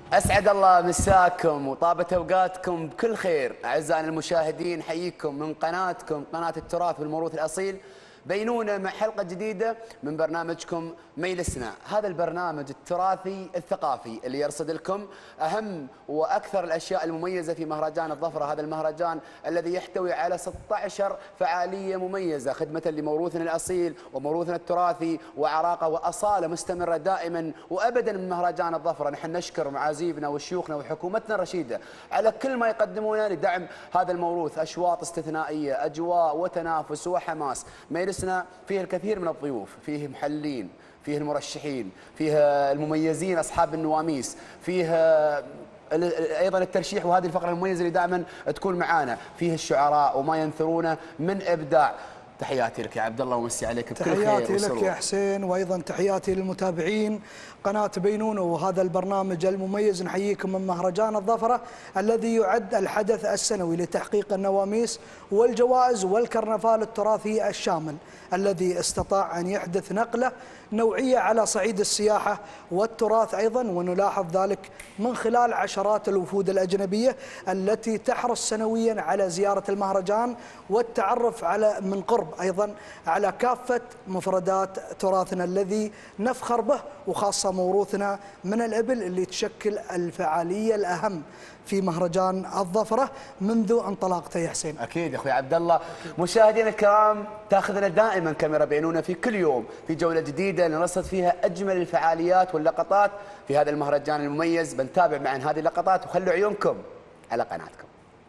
أسعد الله مساكم وطابت أوقاتكم بكل خير. أعزائنا المشاهدين، حييكم من قناتكم قناة التراث والموروث الأصيل. بينونا مع حلقة جديدة من برنامجكم ميلسنا، هذا البرنامج التراثي الثقافي اللي يرصد لكم أهم وأكثر الأشياء المميزة في مهرجان الظفرة. هذا المهرجان الذي يحتوي على 16 فعالية مميزة خدمة لموروثنا الأصيل وموروثنا التراثي وعراقة وأصالة مستمرة دائما وأبدا من مهرجان الظفرة. نحن نشكر معازيبنا وشيوخنا وحكومتنا الرشيدة على كل ما يقدمونه لدعم هذا الموروث. أشواط استثنائية، أجواء وتنافس وحماس. ميلسنا فيه الكثير من الضيوف، فيه محللين، فيه المرشحين، فيه المميزين أصحاب النواميس، فيه أيضا الترشيح، وهذه الفقرة المميزة اللي دائما تكون معانا، فيه الشعراء وما ينثرونه من إبداع. تحياتي لك يا عبد الله ومسي عليك بكل خير. تحياتي لك يا حسين، وايضا تحياتي للمتابعين قناة بينونة وهذا البرنامج المميز. نحييكم من مهرجان الظفرة الذي يعد الحدث السنوي لتحقيق النواميس والجوائز والكرنفال التراثي الشامل الذي استطاع أن يحدث نقلة نوعية على صعيد السياحة والتراث أيضا، ونلاحظ ذلك من خلال عشرات الوفود الأجنبية التي تحرص سنويا على زيارة المهرجان والتعرف على من قرب أيضا على كافة مفردات تراثنا الذي نفخر به، وخاصة موروثنا من الإبل اللي تشكل الفعالية الأهم في مهرجان الظفرة منذ انطلاقته. يا حسين اكيد يا اخوي عبد الله. مشاهدينا الكرام، تاخذنا دائما كاميرا بينونا في كل يوم في جوله جديده نرصد فيها اجمل الفعاليات واللقطات في هذا المهرجان المميز. بنتابع معا هذه اللقطات وخلوا عيونكم على قناتكم.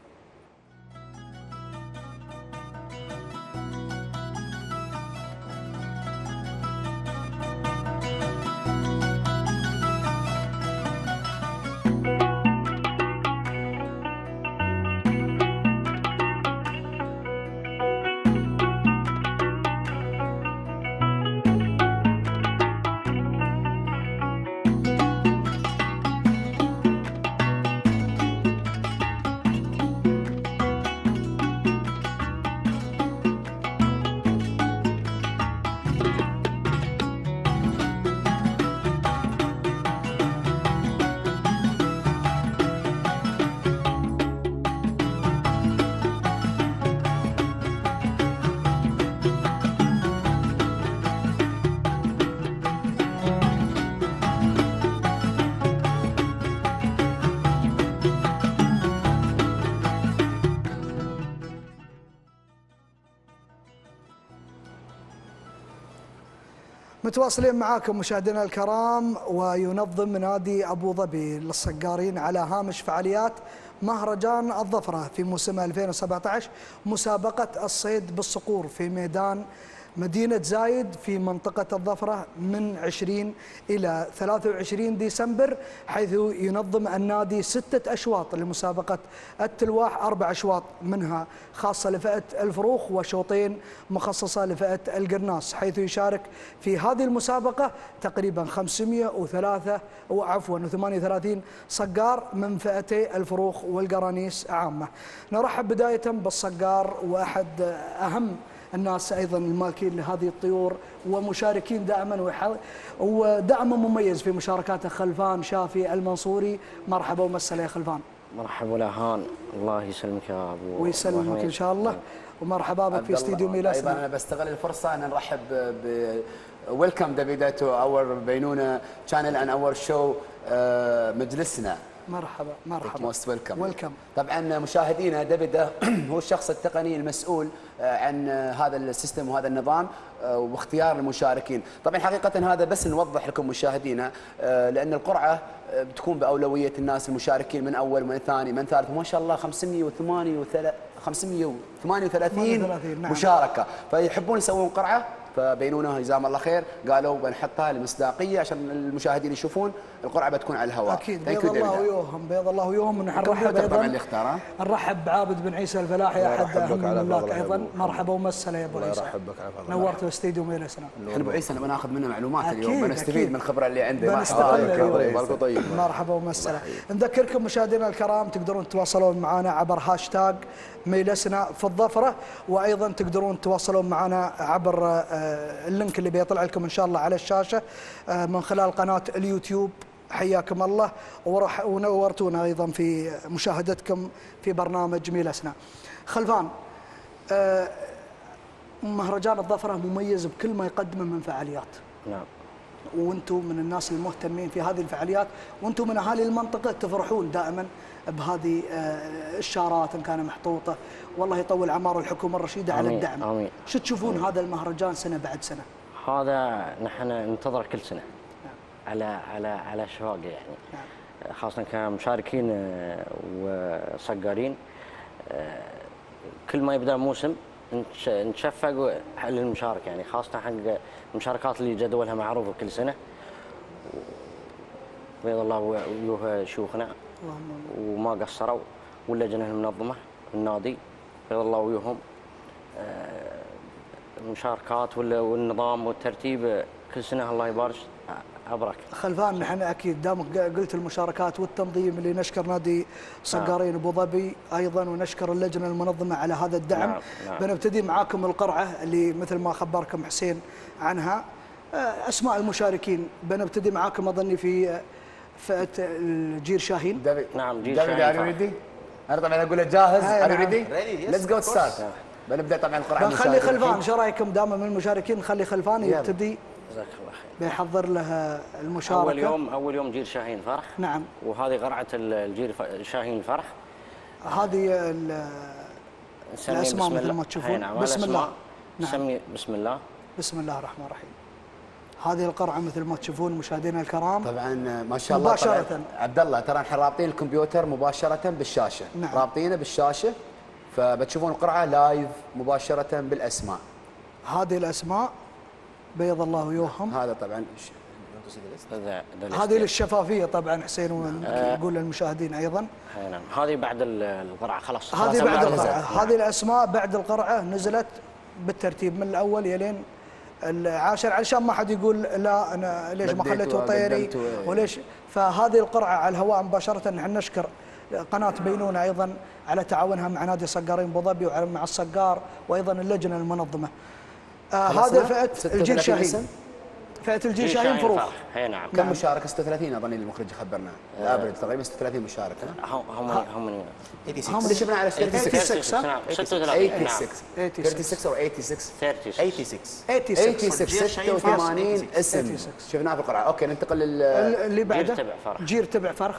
متواصلين معاكم مشاهدينا الكرام. وينظم نادي أبو ظبي للصقارين على هامش فعاليات مهرجان الظفرة في موسم 2017 مسابقة الصيد بالصقور في ميدان مدينة زايد في منطقة الظفرة من 20 إلى 23 ديسمبر، حيث ينظم النادي 6 أشواط لمسابقة التلواح، 4 أشواط منها خاصة لفئة الفروخ وشوطين مخصصة لفئة القرناص، حيث يشارك في هذه المسابقة تقريبا 538 صقار من فئتي الفروخ والقرانيس عامة. نرحب بداية بالصقار وأحد أهم الناس أيضا المالكين لهذه الطيور ومشاركين دائما ودعم مميز في مشاركاته، خلفان شافي المنصوري. مرحبا ومسهلا يا خلفان. مرحبا ولهان، الله يسلمك يا ابو ويسلمك ان شاء الله، ومرحبا بك في استديو ميلسنا. ايضا انا بستغل الفرصه ان نرحب ب ويلكم دافيد تو اور بينونا channel and our show مجلسنا. مرحبا مرحبا. موست ويلكم. طبعا مشاهدينا، دافيد هو الشخص التقني المسؤول عن هذا السيستم وهذا النظام واختيار المشاركين. طبعا حقيقه هذا بس نوضح لكم مشاهدينا، لان القرعه بتكون باولويه الناس المشاركين من اول من ثاني من ثالث، وما شاء الله 538 نعم. مشاركه، فيحبون يسوون قرعه، فبينونا جزاهم الله خير قالوا بنحطها لمصداقيه عشان المشاهدين يشوفون القرعه بتكون على الهواء. اكيد، بيض الله ويوهم، بيض الله ويوهم. ونرحب ايضا اللي اختاره، نرحب بعابد بن عيسى الفلاحي احد اهم الملاك ايضا. مرحبا ومسهلا يا ابو عيسى. نورت استديو ميلسنا. احنا ابو عيسى نبغى ناخذ منه معلومات اليوم، بنستفيد من الخبره اللي عنده. بالكم طيب. مرحبا ومسهلا. نذكركم مشاهدينا الكرام تقدرون تتواصلون معنا عبر هاشتاج ميلسنا في الظفرة، وايضا تقدرون تتواصلون معنا عبر اللينك اللي بيطلع لكم ان شاء الله على الشاشه من خلال قناه اليوتيوب حياكم الله ونورتونا أيضا في مشاهدتكم في برنامج ميل أسنى. خلفان، مهرجان الظفرة مميز بكل ما يقدمه من فعاليات. نعم. وانتم من الناس المهتمين في هذه الفعاليات، وانتم من اهالي المنطقه تفرحون دائما بهذه الشارات ان كان محطوطه. والله يطول اعمار الحكومه الرشيده على الدعم. آمين. شو تشوفون هذا المهرجان سنه بعد سنه؟ هذا نحن ننتظر كل سنه. نعم. على شواق يعني. نعم. خاصه كمشاركين وصقارين، كل ما يبدا موسم نتشفق للمشارك، يعني خاصة حق المشاركات اللي جدولها معروفة كل سنة. بيض الله وجوه شيوخنا وما قصروا، واللجنة المنظمة النادي بيض الله وجوههم. المشاركات والنظام والترتيب كل سنة الله يبارك أبرك. خلفان، نحن أكيد دامك قلت المشاركات والتنظيم اللي نشكر نادي صقارين أبو ظبي أيضا، ونشكر اللجنة المنظمة على هذا الدعم. نعم. نعم. بنبتدي معاكم القرعة اللي مثل ما خبركم حسين عنها. أسماء المشاركين بنبتدي معاكم أظني في فئة الجير شاهين. نعم، جير شاهين. أنا طبعا أقول له جاهز. Are you ready? Let's go start. بنبدأ طبعا القرعة. بنخلي خلفان، شو رايكم دائما من المشاركين نخلي خلفان يبتدي. جزاك الله خير. بيحضر لها المشاركة. أول يوم جير شاهين فرح. نعم. وهذه قرعة الجير شاهين الفرح. هذه الأسماء مثل ما تشوفون. بسم الله. نسمي بسم الله. بسم الله الرحمن الرحيم. هذه القرعة مثل ما تشوفون مشاهدينا الكرام. طبعا ما شاء الله مباشرة. عبد الله، ترى احنا رابطين الكمبيوتر مباشرة بالشاشة. نعم. رابطينه بالشاشة، فبتشوفون القرعة لايف مباشرة بالأسماء. هذه الأسماء بيض الله وجوههم. هذا طبعا هذه للشفافية طبعا حسين، ونقول للمشاهدين أيضا. نعم. هذه بعد القرعة خلاص. هذه بعد القرعة. هذه الأسماء بعد القرعة نزلت بالترتيب من الأول يلين العاشر، علشان ما حد يقول لا أنا ليش ما خليته طيري وليش. فهذه القرعة على الهواء مباشرة. نحن نشكر قناة بينونة أيضا على تعاونها مع نادي صقارين أبو ظبي ومع الصقار وأيضا اللجنة المنظمة. هذا فئة الجيل شاهين. فئة الجيل شاهين فروخ. نعم. كم مشاركة؟ 36 أظن المخرج خبرنا. الأفرج تقريبا 36 مشاركة. هم اللي شفنا على 86. 36 أو 86 86 اسم شفناه في القرعة. أوكي، ننتقل اللي بعده جير تبع فرخ.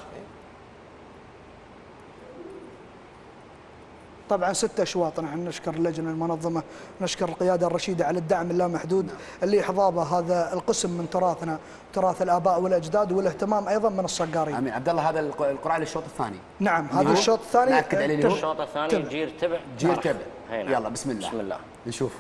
طبعا 6 أشواط. نحن نشكر اللجنة المنظمة، نشكر القيادة الرشيدة على الدعم اللامحدود اللي حضابه هذا القسم من تراثنا، تراث الآباء والأجداد، والاهتمام أيضا من الصقارين. امين. عبد الله، هذا القرعة للشوط الثاني. نعم، هذا الشوط الثاني. نأكد عليه الشوط الثاني جير تبع. جير تبع. يلا بسم الله. بسم الله. نشوف.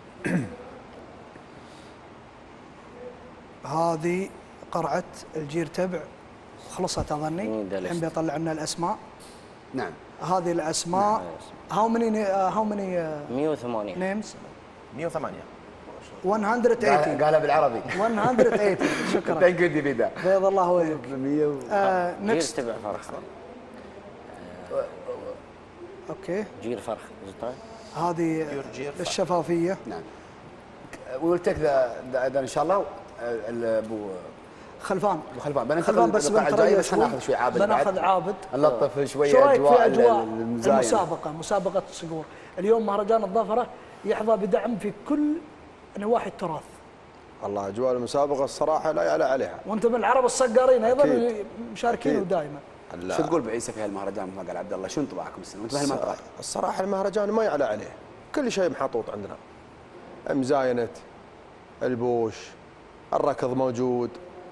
هذه قرعة الجير تبع خلصت أظني. الحين بيطلع لنا الأسماء. نعم. هذه الأسماء. هاو ماني 108 نيمز. 108. 180. قالها بالعربي. 180. شكرا. ثانك يو ديفيدا. بيض الله وجهك. جير تبع فرخ. اوكي. جير فرخ. هذه الشفافية. نعم. ويل تيك ذا ان شاء الله. ابو خلفان بس ناخذ شوي عابد. بناخذ عابد نلطف شويه. شو رايك في اجواء مسابقه الصقور؟ اليوم مهرجان الظفره يحظى بدعم في كل نواحي التراث. والله اجواء المسابقه الصراحه لا يعلى عليها. وانتم من العرب الصقارين ايضا اللي مشاركين دائما. شو تقول بعيسى في هالمهرجان مثل ما قال عبد الله؟ شو انطباعكم السنه وانتم في هالمنطقه؟ الصراحه المهرجان ما يعلى عليه، كل شيء محطوط عندنا. مزاينه، البوش، الركض موجود،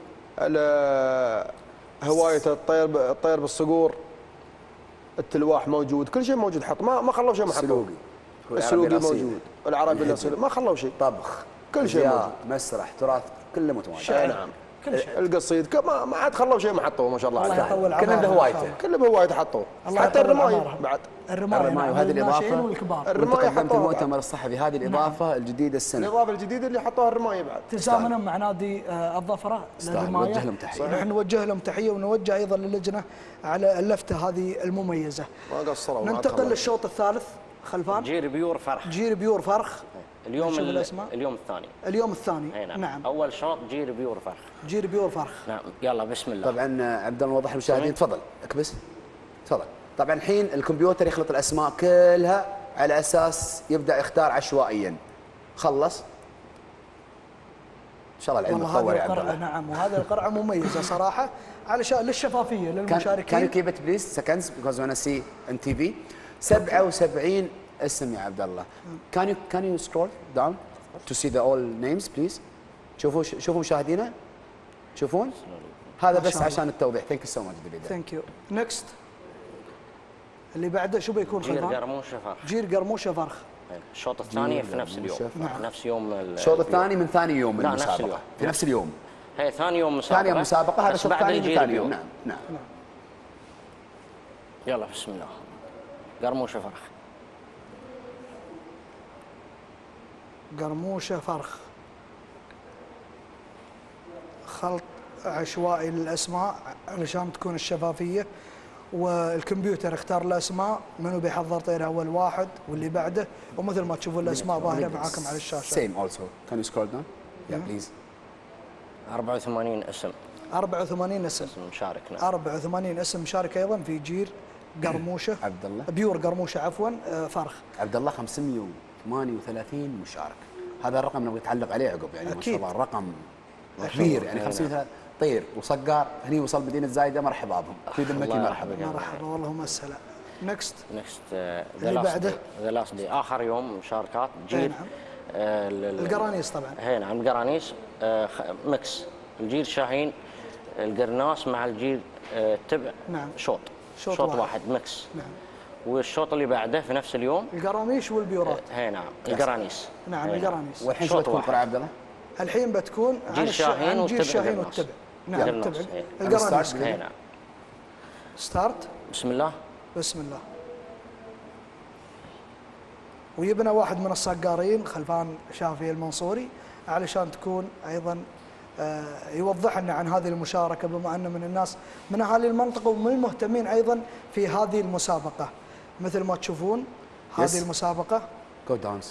هوايه الطير بالصقور، التلواح موجود، كل شيء موجود. حط ما خلوا شيء محطوط. السلوقي موجود، العربي الاصيل ما خلوا شيء. طبخ، كل شيء موجود. مسرح، تراث، كله متواجد. نعم. القصيد ما عاد خلوا شيء ما حطوه ما شاء الله. الله يطول كله بهوايته. كله بهوايته حطوه. حتى الرماية بعد. الرماية وهذه الإضافة. الرماية حطوها في المؤتمر الصحفي. هذه الإضافة الجديدة السنة. الإضافة الجديدة اللي حطوها الرماية بعد. تزامنا مع نادي الظفرة للرماية. نوجه لهم تحية. نحن نوجه لهم تحية، ونوجه أيضا للجنة على اللفتة هذه المميزة. ما قصروا. ننتقل للشوط الثالث. خلفان جير بيور فرخ. جير بيور فرخ. اليوم نشوف الأسماء. اليوم الثاني. اليوم الثاني. أي نعم. نعم. اول شوط جير بيور فرخ. جير بيور فرخ. نعم. يلا بسم الله. طبعا عبد الله وضح المشاهدين، تفضل اكبس تفضل. طبعا الحين الكمبيوتر يخلط الاسماء كلها على اساس يبدا يختار عشوائيا. خلص ان شاء الله العلم والله يتطور هذه يا عبد القرعه الله. نعم، وهذه القرعه مميزه صراحه علشان للشفافيه Can للمشاركين. you keep it please seconds because when I see on TV 77 اسم يا عبد الله. Can you scroll down to see the all names please. شوفوا مشاهدينا تشوفون هذا ما بس شاء الله. عشان التوضيح. ثانك يو سو ماتش ديفيد. ثانك يو. نكست اللي بعده شو بيكون جير خلفان؟ قرموشه فرخ. جير قرموشه فرخ. الشوط الثاني في نفس اليوم. نعم. نفس يوم الشوط الثاني من ثاني يوم من لا، نفس المسابقه اليوم. في نفس اليوم. هي ثاني يوم مسابقه. ثاني يوم مسابقه هذا بس الشوط بعد الثاني من يجي ثاني يوم. اليوم. نعم. يلا بسم الله. قرموشه فرخ. قرموشه فرخ. خلط عشوائي للاسماء علشان تكون الشفافيه، والكمبيوتر اختار الاسماء، منو بيحضر طير اول واحد واللي بعده، ومثل ما تشوفون الاسماء ظاهره معاكم على الشاشه. Same also. Can you scroll down? Yeah please. 84 اسم 84 اسم. مشارك. نعم. 84 اسم مشارك ايضا في جير قرموشه. عبد الله. بيور قرموشه عفوا فرخ. عبد الله 538 مشارك. هذا الرقم نبغى نتعلق عليه عقب يعني ما شاء أكيد. الله الرقم كبير يعني 500 طير وصقار هني وصل مدينه زايده مرحبا بهم في ذمتي الله مرحبا. يرحمك. مرحبا والله مسهلا. نكست نكست اللي بعده؟ ذا لاست دي اخر يوم مشاركات جيل. نعم. القرانيس طبعا. هي نعم القرانيس ميكس. الجيل شاهين القرناس مع الجيل تبع. نعم. شوط شوط واحد ميكس. نعم. والشوط اللي بعده في نفس اليوم القراميش والبيورات. هي نعم القرانيس. نعم هي القرانيس. والحين شو شوط تكون واحد. قرعه عبد الله؟ الحين بتكون جيل شاهين عن جيل والتبع شاهين قرناص. والتبع. نعم قرناص، التبع. إيه. القرانيس. هي نعم. ستارت. بسم الله. بسم الله. ويبنا واحد من الصقارين خلفان شافي المنصوري علشان تكون ايضا يوضح لنا عن هذه المشاركه، بما انه من الناس من اهالي المنطقه ومن المهتمين ايضا في هذه المسابقه. مثل ما تشوفون هذه المسابقه جو داون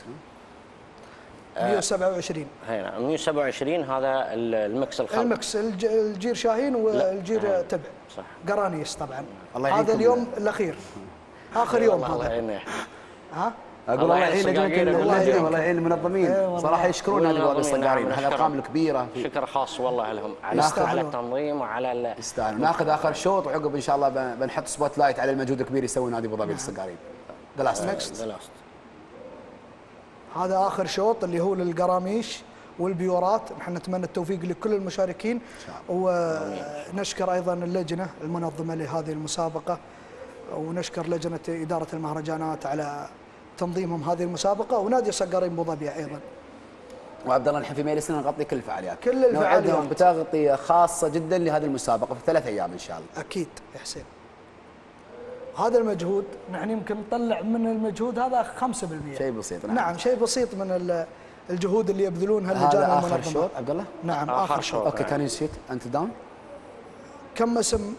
127 هي نعم 127 هذا الميكس الخلط. المكس الجير شاهين والجير تبع. صح. قرانيس طبعا. الله هذا يعينكم. اليوم الاخير اخر يوم الله هذا. يعينه. ها اقول الله الله يعين يعين الصقاقين. لجنة الله اللجنه يعينك. والله يعين المنظمين والله. صراحه يشكرون هذه بعض الصقارين. هذه ارقام الكبيره شكر خاص والله لهم على يستاهلون. التنظيم وعلى يستاهل. ناخذ اخر شوط وعقب ان شاء الله بنحط سبوت لايت على المجهود الكبير يسوي نادي ابو ظبي للصقارين. ذا لاست. هذا اخر شوط اللي هو للقراميش والبيورات. نحن نتمنى التوفيق لكل المشاركين، ونشكر ايضا اللجنه المنظمه لهذه المسابقه، ونشكر لجنه اداره المهرجانات على تنظيمهم هذه المسابقه، ونادي صقارين ابو ظبي ايضا. وعبد الله نحن في ميلسنا نغطي كل الفعاليات. كل الفعاليات. نوعدهم بتغطيه خاصه جدا لهذه المسابقه في 3 ايام ان شاء الله. اكيد يا حسين. هذا المجهود نحن يمكن نطلع من المجهود هذا 5%. شيء بسيط. نعم شيء بسيط من الجهود اللي يبذلونها اللجان هذا اخر المنظمه. شوط عبد الله. نعم اخر شوط. اوكي كان يسيت انت داون. كم اسم؟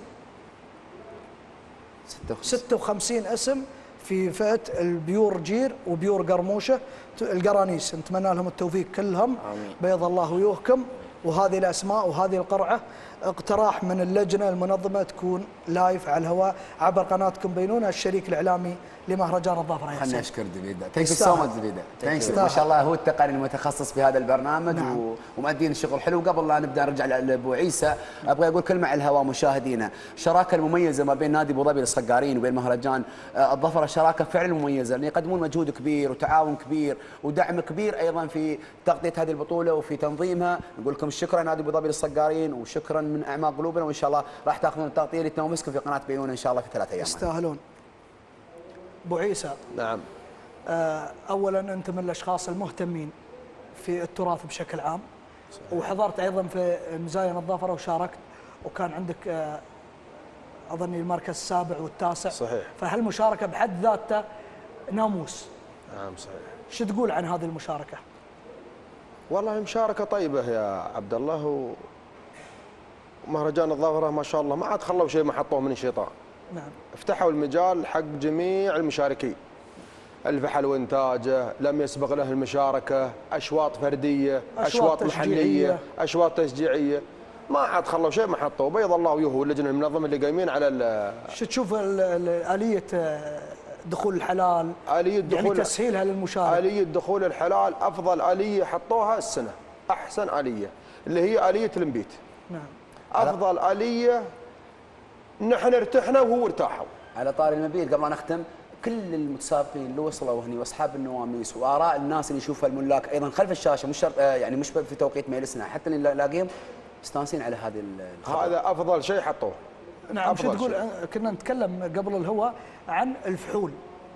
56 اسم في فئه البيور جير وبيور قرموشه القرانيس. نتمنى لهم التوفيق كلهم. آمين. بيض الله وجوهكم. وهذه الاسماء وهذه القرعه اقتراح من اللجنه المنظمه تكون لايف على الهواء عبر قناتكم بينونا الشريك الاعلامي لمهرجان الظفره. خلينا نشكر ديفيدا. ثانك يو سو ماتش ديفيدا. ثانك ما شاء الله هو التقني المتخصص في هذا البرنامج. نعم. ومؤدين الشغل حلو. قبل لا نبدا نرجع لابو عيسى ابغى اقول كلمه على الهواء مشاهدينا. الشراكه المميزه ما بين نادي ابو ظبي للصقارين وبين مهرجان الظفره شراكه فعلا مميزه، لان يقدمون مجهود كبير وتعاون كبير ودعم كبير ايضا في تغطيه هذه البطوله وفي تنظيمها. نقول لكم شكرا نادي ابو ظبي للصقارين وشكرا من اعماق قلوبنا، وان شاء الله راح تاخذون التغطيه اللي تنومسكم في قناه بينونا ان شاء الله في 3 ايام. يستاهلون. ابو عيسى. نعم. اولا انت من الاشخاص المهتمين في التراث بشكل عام. صحيح. وحضرت ايضا في مزايا الظفره وشاركت، وكان عندك اظني المركز السابع والتاسع. صحيح. فهالمشاركه بحد ذاتها ناموس. نعم صحيح. شو تقول عن هذه المشاركه؟ والله مشاركه طيبه يا عبد الله، ومهرجان الظفره ما شاء الله ما عاد خلوا شيء ما حطوه من الشيطان. نعم. فتحوا المجال حق جميع المشاركين. الفحل وإنتاجه، لم يسبق له المشاركة، أشواط فردية، أشواط محلية، أشواط تشجيعية، ما عاد خلوا شيء ما حطوه. بيض الله وجوه واللجنة المنظمة اللي قايمين على شو تشوف آلية دخول الحلال، آلية دخول يعني تسهيلها للمشارك؟ آلية دخول الحلال أفضل آلية حطوها السنة، أحسن آلية اللي هي آلية الانبيت. نعم. أفضل آلية، نحن ارتحنا وهو ارتاحوا. على طاري المبيت قبل ما نختم، كل المتسابقين اللي وصلوا هني واصحاب النواميس واراء الناس اللي يشوفها الملاك ايضا خلف الشاشه، مش شرط يعني مش في توقيت مجلسنا، حتى اللي نلاقيهم مستانسين على هذه الخبر. هذا افضل شيء حطوه. نعم. شو تقول؟ كنا نتكلم قبل الهواء عن الفحول.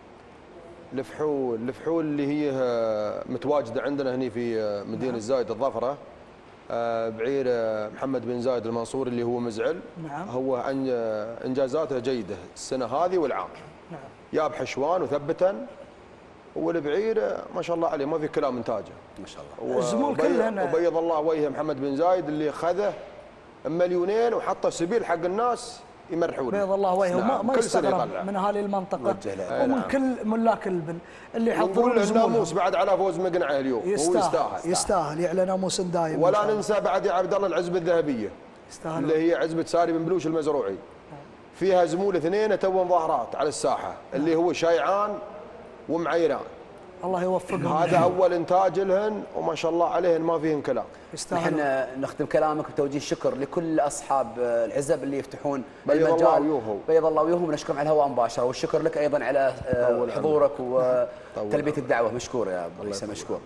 الفحول اللي هي متواجده عندنا هني في مدينه زايد الظفره، بعير محمد بن زايد المنصوري اللي هو مزعل. نعم. هو انجازاته جيده السنه هذه والعام. نعم. جاب حشوان وثبتا، والبعير ما شاء الله عليه ما في كلام انتاجه ما شاء الله. الزمول كلهن وبيض الله وجه محمد بن زايد اللي خذه 2,000,000 وحطه سبيل حق الناس يمرحونه. بيض الله وجهه. نعم. ما يستغرب من اهالي المنطقه ومن كل ملاك الابل اللي يحضرون الزمول. ناموس بعد على فوز مقنعه اليوم. يستاهل يعلى ناموس دايم. ولا ننسى بعد يا عبد الله العزبه الذهبيه يستاهل، اللي هي عزبه ساري بن بلوش المزروعي. فيها زمول 2 تو مظاهرات على الساحه اللي هو شايعان ومعيران. الله يوفقهم. هذا اول انتاج لهن وما شاء الله عليهن ما فيهن كلام. نحن نختم كلامك بتوجيه الشكر لكل اصحاب العزب اللي يفتحون بيض المجال. الله ويوهم. بيض الله ويوهم، ونشكرهم على الهواء مباشره، والشكر لك ايضا على حضورك وتلبيه الدعوه. مشكور يا ابو عيسى، مشكور.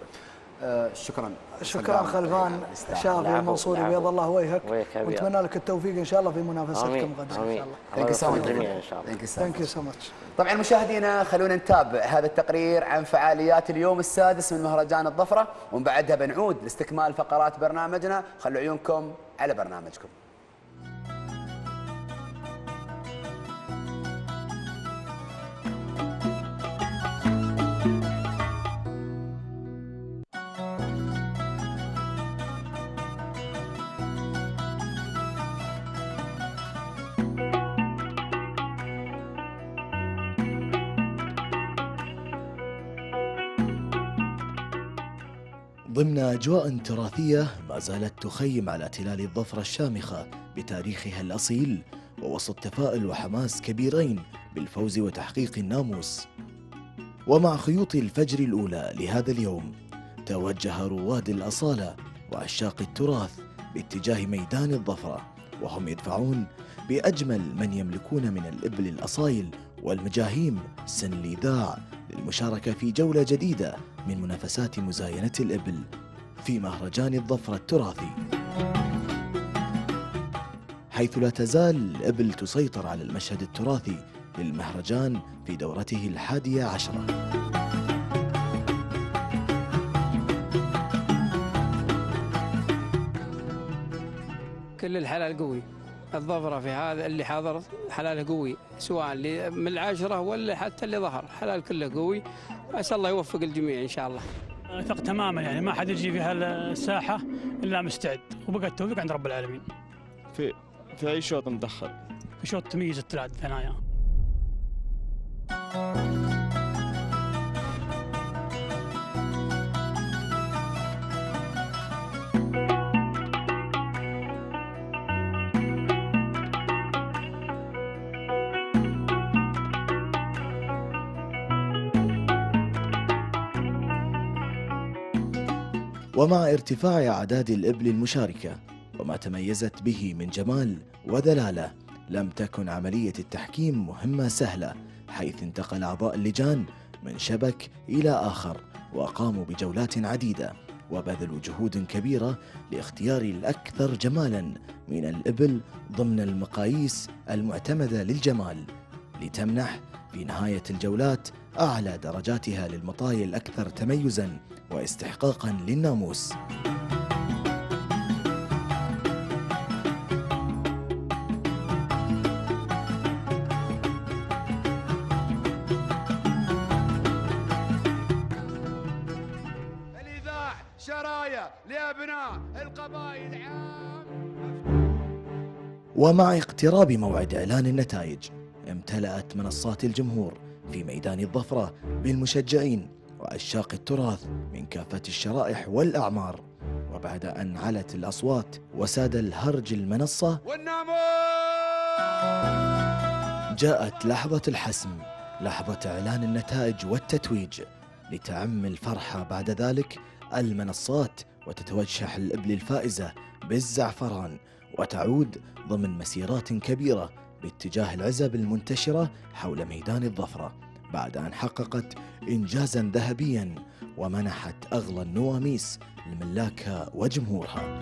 شكرا خلفان شافي المنصوري، بيض الله وجهك، ونتمنى لك التوفيق ان شاء الله في منافستكم غدا ان شاء الله. ثانك يو سو ماتش. طبعا مشاهدينا خلونا نتابع هذا التقرير عن فعاليات اليوم السادس من مهرجان الظفره، ومن بعدها بنعود لاستكمال فقرات برنامجنا. خلوا عيونكم على برنامجكم. ضمن أجواء تراثية ما زالت تخيم على تلال الظفرة الشامخة بتاريخها الأصيل، ووسط تفاؤل وحماس كبيرين بالفوز وتحقيق الناموس. ومع خيوط الفجر الأولى لهذا اليوم توجه رواد الأصالة وعشاق التراث باتجاه ميدان الظفرة، وهم يدفعون بأجمل من يملكون من الإبل الأصايل والمجاهيم سن الإذاع للمشاركة في جولة جديدة من منافسات مزاينة الإبل في مهرجان الظفرة التراثي، حيث لا تزال الإبل تسيطر على المشهد التراثي للمهرجان في دورته 11. كل الحلال قوي، الظفرة في هذا اللي حاضر حلاله قوي، سواء اللي من 10 ولا حتى اللي ظهر، حلال كله قوي، وأسأل الله يوفق الجميع إن شاء الله. أثق تماما، يعني ما حد يجي في هالساحة إلا مستعد، وبقى التوفيق عند رب العالمين. في أي شوط ندخل؟ في شوط تمييز الثلاث ثنايا. ومع ارتفاع أعداد الإبل المشاركة وما تميزت به من جمال وذلالة، لم تكن عملية التحكيم مهمة سهلة، حيث انتقل أعضاء اللجان من شبك إلى آخر وقاموا بجولات عديدة وبذلوا جهود كبيرة لاختيار الأكثر جمالا من الإبل ضمن المقاييس المعتمدة للجمال، لتمنح في نهاية الجولات أعلى درجاتها للمطايا الأكثر تميزا واستحقاقا للناموس. الإذاع شرايا لأبناء القبائل عام. ومع اقتراب موعد إعلان النتائج، امتلأت منصات الجمهور في ميدان الظفرة بالمشجعين وعشاق التراث من كافة الشرائح والأعمار. وبعد أن علت الأصوات وساد الهرج المنصة، جاءت لحظة الحسم، لحظة إعلان النتائج والتتويج، لتعم الفرحة بعد ذلك المنصات وتتوشح الإبل الفائزة بالزعفران وتعود ضمن مسيرات كبيرة باتجاه العزب المنتشرة حول ميدان الظفرة، بعد أن حققت إنجازا ذهبيا ومنحت أغلى النواميس لملاكها وجمهورها.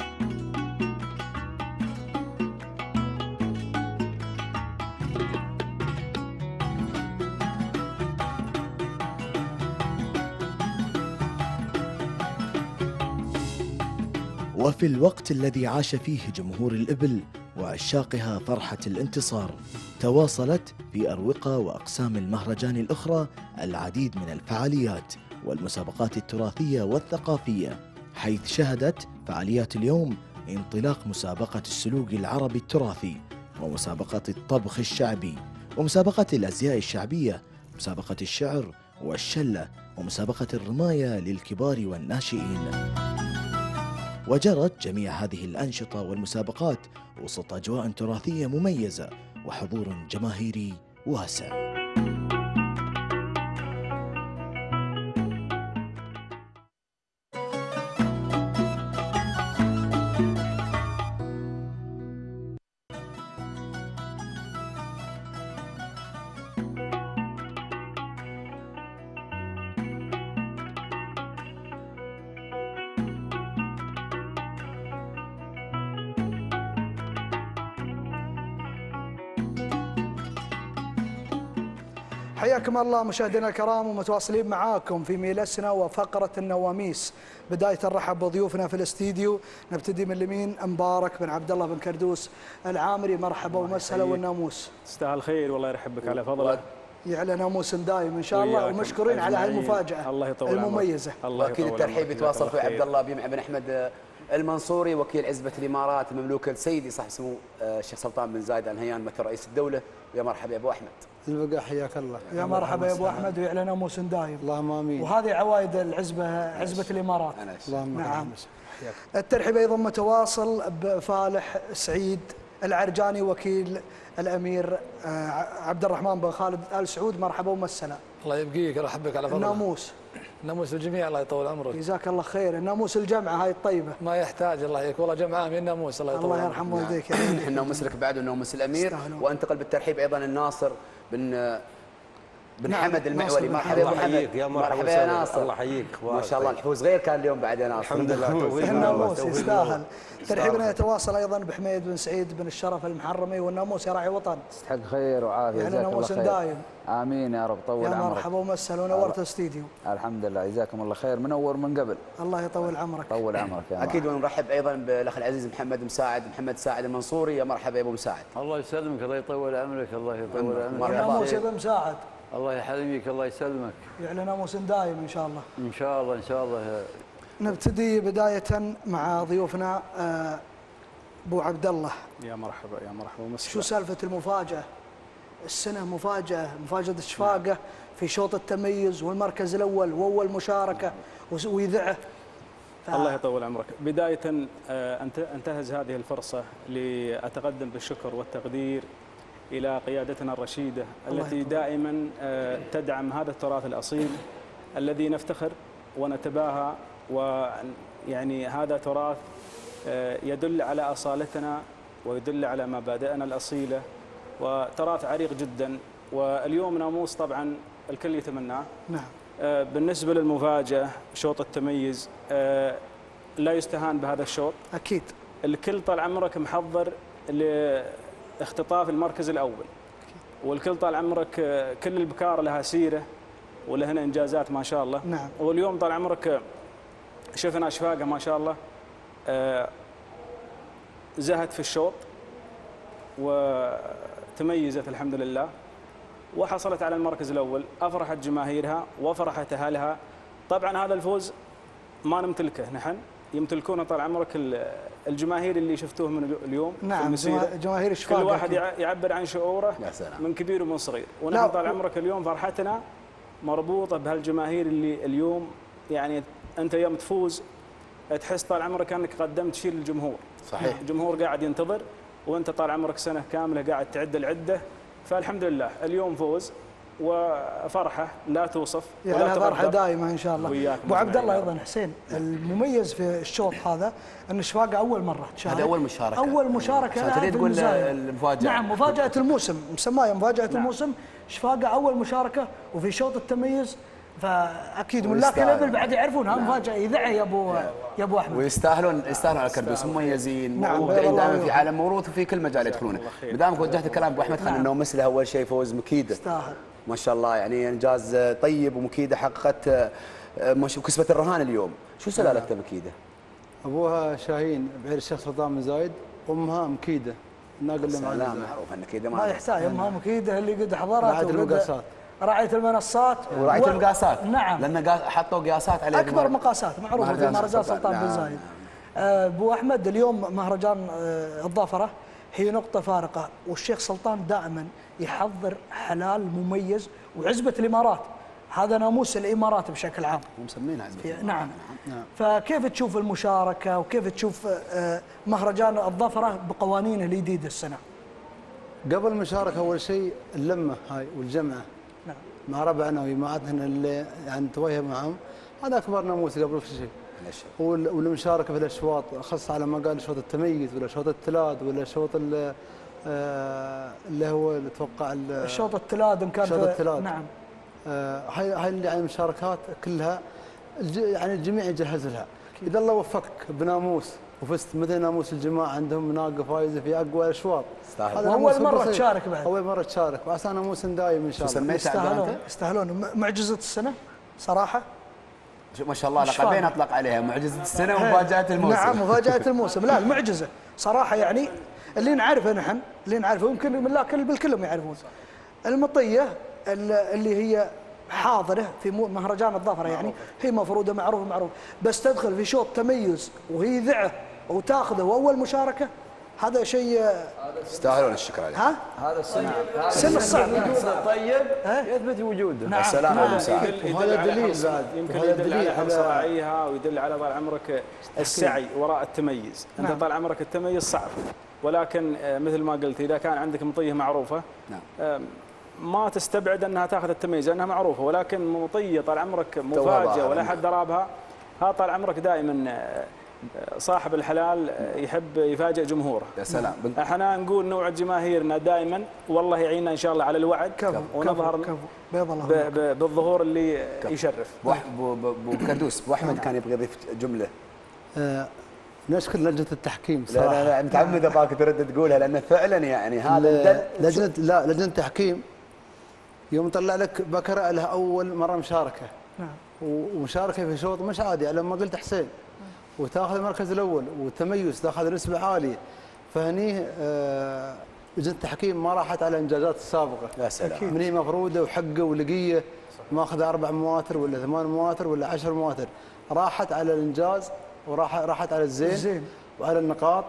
وفي الوقت الذي عاش فيه جمهور الإبل وعشاقها فرحة الانتصار، تواصلت في أروقة وأقسام المهرجان الأخرى العديد من الفعاليات والمسابقات التراثية والثقافية، حيث شهدت فعاليات اليوم انطلاق مسابقة السلوق العربي التراثي، ومسابقة الطبخ الشعبي، ومسابقة الأزياء الشعبية، مسابقة الشعر والشلة، ومسابقة الرماية للكبار والناشئين. وجرت جميع هذه الأنشطة والمسابقات وسط أجواء تراثية مميزة وحضور جماهيري واسع. حياكم الله مشاهدينا الكرام ومتواصلين معاكم في ميلسنا وفقرة النواميس. بداية نرحب بضيوفنا في الاستديو، نبتدي من اليمين مبارك بن عبد الله بن كردوس العامري، مرحبا ومسهلا والناموس. تستاهل خير والله يرحبك على فضلك. يعلى ناموس دايم ان شاء الله، ومشكورين على هالمفاجأة المميزة. واكيد الترحيب يتواصل اخوي عبد الله بن احمد المنصوري، وكيل عزبة الامارات المملوكة لسيدي صاحب سمو الشيخ سلطان بن زايد ال نهيان مثل رئيس الدولة. ويا مرحبا يا ابو احمد. البقاء حياك الله. يا مرحبا يا ابو احمد ويعلى ناموس دايم. اللهم امين. وهذه عوائد عزبة الامارات. اللهم نعم. الترحيب ايضا متواصل بفالح سعيد العرجاني وكيل الامير عبد الرحمن بن خالد ال سعود، مرحبا ومسهلا. الله يبقيك يرحبك على فضلك. الناموس. ناموس الجميع الله يطول عمرك. جزاك الله خير. الناموس الجمعة هاي الطيبة. ما يحتاج الله يك والله جمعة من الناموس الله يطول. الله يرحم والديك. الناموس لك بعد وناموس الامير. وانتقل بالترحيب ايضا الناصر بن حمد المعولي. مرحبا يا ابو حمد. مرحبا يا ناصر. الله يحييك. ما شاء الله الحوز غير كان اليوم بعد يا ناصر. الحمد لله. الناموس يستاهل. ترحيبنا يتواصل ايضا بحميد بن سعيد بن الشرف المحرمي، والناموس يا راعي وطن. تستحق خير وعافيه. يعني ناموس دايم. امين يا رب. طول عمرك. يا مرحبا ومسهلا ونورت الاستديو. الحمد لله جزاكم الله خير، منور من قبل. الله يطول عمرك. طول عمرك يا اكيد. ونرحب ايضا بالاخ العزيز محمد ساعد المنصوري. يا مرحبا يا ابو مساعد. الله يسلمك الله يطول عمرك. الله يطول عمرك. ناموس يا ابو مساعد. الله يحرمك الله يسلمك. يعني ناموس دايم ان شاء الله. ان شاء الله ان شاء الله. نبتدي بداية مع ضيوفنا ابو عبد الله. يا مرحبا يا مرحبا ومسهلا. شو سالفة المفاجأة؟ السنة مفاجأة الشفاقة في شوط التميز والمركز الأول وأول مشاركة ويذعه. الله يطول عمرك. بداية انتهز هذه الفرصة لأتقدم بالشكر والتقدير إلى قيادتنا الرشيدة التي دائما تدعم هذا التراث الأصيل الذي نفتخر ونتباهى، ويعني هذا تراث يدل على أصالتنا ويدل على مبادئنا الأصيلة، وتراث عريق جدا. واليوم ناموس طبعا الكل يتمناه. نعم. بالنسبة للمفاجأة شوط التميز لا يستهان بهذا الشوط. أكيد. الكل طال عمرك محضر لاختطاف المركز الأول، والكل طال عمرك كل البكار لها سيرة ولهنا إنجازات ما شاء الله. نعم. واليوم طال عمرك شفنا أشفاقة ما شاء الله زهت في الشوط وتميزت الحمد لله وحصلت على المركز الأول. أفرحت جماهيرها وفرحت أهلها. طبعا هذا الفوز ما نمتلكه نحن، يمتلكون طال عمرك الجماهير اللي شفتوه من اليوم نعم، في المسيرة. جماهير الشفاقة كل واحد يعبر عن شعوره من كبير ومن صغير، ونحن طال عمرك اليوم فرحتنا مربوطه بهالجماهير اللي اليوم يعني انت يوم تفوز تحس طال عمرك انك قدمت شيء للجمهور. صحيح. الجمهور قاعد ينتظر وانت طال عمرك سنه كامله قاعد تعد العده، فالحمد لله اليوم فوز وفرحه لا توصف يعني فرحه دائما ان شاء الله. ابو عبد الله ايضا حسين، المميز في الشوط هذا ان الشفاقه اول مره تشارك. هذا اول مشاركه. اول مشاركه لها في تقول المفاجاه. نعم مفاجاه الموسم، مسماها مفاجاه الموسم. شفاقه اول مشاركه وفي شوط التميز، فاكيد ملاك الابل بعد يعرفون هالمفاجاه يذعها يا ابو احمد. ويستاهلون على كردوس، مميزين موضوعين دائما في عالم موروث وفي كل مجال يدخلونه. بدامك وجهت الكلام ابو احمد خلينا نومس له اول شيء فوز مكيده. يستاهل ما شاء الله، يعني انجاز طيب، ومكيده حققت وكسبت الرهان اليوم. شو سلالته مكيده؟ ابوها شاهين بعير الشيخ سلطان بن زايد، امها مكيده الناقل اللي معنا. معروف ان مكيده ما يحتاج، امها مكيده اللي قد حضرت راعية المقاسات، راعية المنصات وراعية المقاسات. نعم، لان حطوا قياسات عليه اكبر مقاسات معروفه في مهرجان سلطان بن زايد. ابو احمد اليوم مهرجان الظافره هي نقطه فارقه، والشيخ سلطان دائما يحضر حلال مميز، وعزبه الامارات هذا ناموس الامارات بشكل عام ومسمينها عزبه. نعم. فكيف تشوف المشاركه وكيف تشوف مهرجان الظفره بقوانينه الجديده السنه؟ قبل المشاركه اول شيء اللمه هاي والجمعه. نعم. مع ربعنا وجماعتنا اللي يعني تويه معهم، هذا اكبر ناموس قبل كل شيء. والمشاركه في الاشواط، خاصه على ما قال شوط التميز ولا شوط التلاد ولا شوط اللي هو اللي اتوقع الشوط التلاد ان كان شوط التلاد. نعم. هاي يعني المشاركات كلها يعني الجميع يجهز لها. اذا الله وفقك بناموس وفزت مثل ناموس الجماعه عندهم ناقه فايزه في اقوى الاشواط، اول مره تشارك بعد. اول مره تشارك وعسى ناموس دايم ان شاء الله. يستاهلون معجزه السنه صراحه. ما شاء الله لقبين اطلق عليها، معجزه السنه ومفاجاه الموسم. نعم مفاجاه الموسم. لا المعجزه صراحه يعني اللي نعرفه نحن، اللي نعرفه يمكن بالكلهم يعرفون. المطيه اللي هي حاضره في مهرجان الظفره، يعني هي مفروضه معروفه، بس تدخل في شوط تميز وهي ذعه وتاخذه واول مشاركه، هذا شيء يستاهلون الشكر عليه. هذا السن الصعب طيب يثبت وجوده. نعم. السلام عليكم. وهذا دليل بعد، يمكن يدل على حرص راعيها ويدل على طال عمرك السعي وراء التميز. انت طال عمرك التميز صعب، ولكن مثل ما قلت اذا كان عندك مطيه معروفه ما تستبعد انها تاخذ التمييز لانها معروفه، ولكن مطيه طال عمرك مفاجاه ولا حد ضربها، هذا طال عمرك دائما صاحب الحلال يحب يفاجئ جمهوره. يا سلام. احنا نقول نوعد جماهيرنا دائما والله يعيننا ان شاء الله على الوعد ونظهر بالظهور اللي يشرف. ابو كردوس، ابو احمد كان يبغى يضيف جمله. نشكر لجنه التحكيم صراحه. لا متعمد ابغاك ترد تقولها لان فعلا يعني هذا لجنه التحكيم يوم طلع لك بكره لها اول مره مشاركه. نعم. ومشاركه في شوط مش عادي على ما قلت حسين، وتاخذ المركز الاول والتميز تاخذ نسبه عاليه، فهني لجنه التحكيم ما راحت على الانجازات السابقه. يا سلام. من هي مفروده وحقه ولقيه ماخذ 4 مواتر ولا 8 مواتر ولا 10 مواتر، راحت على الانجاز وراحت على الزين وعلى النقاط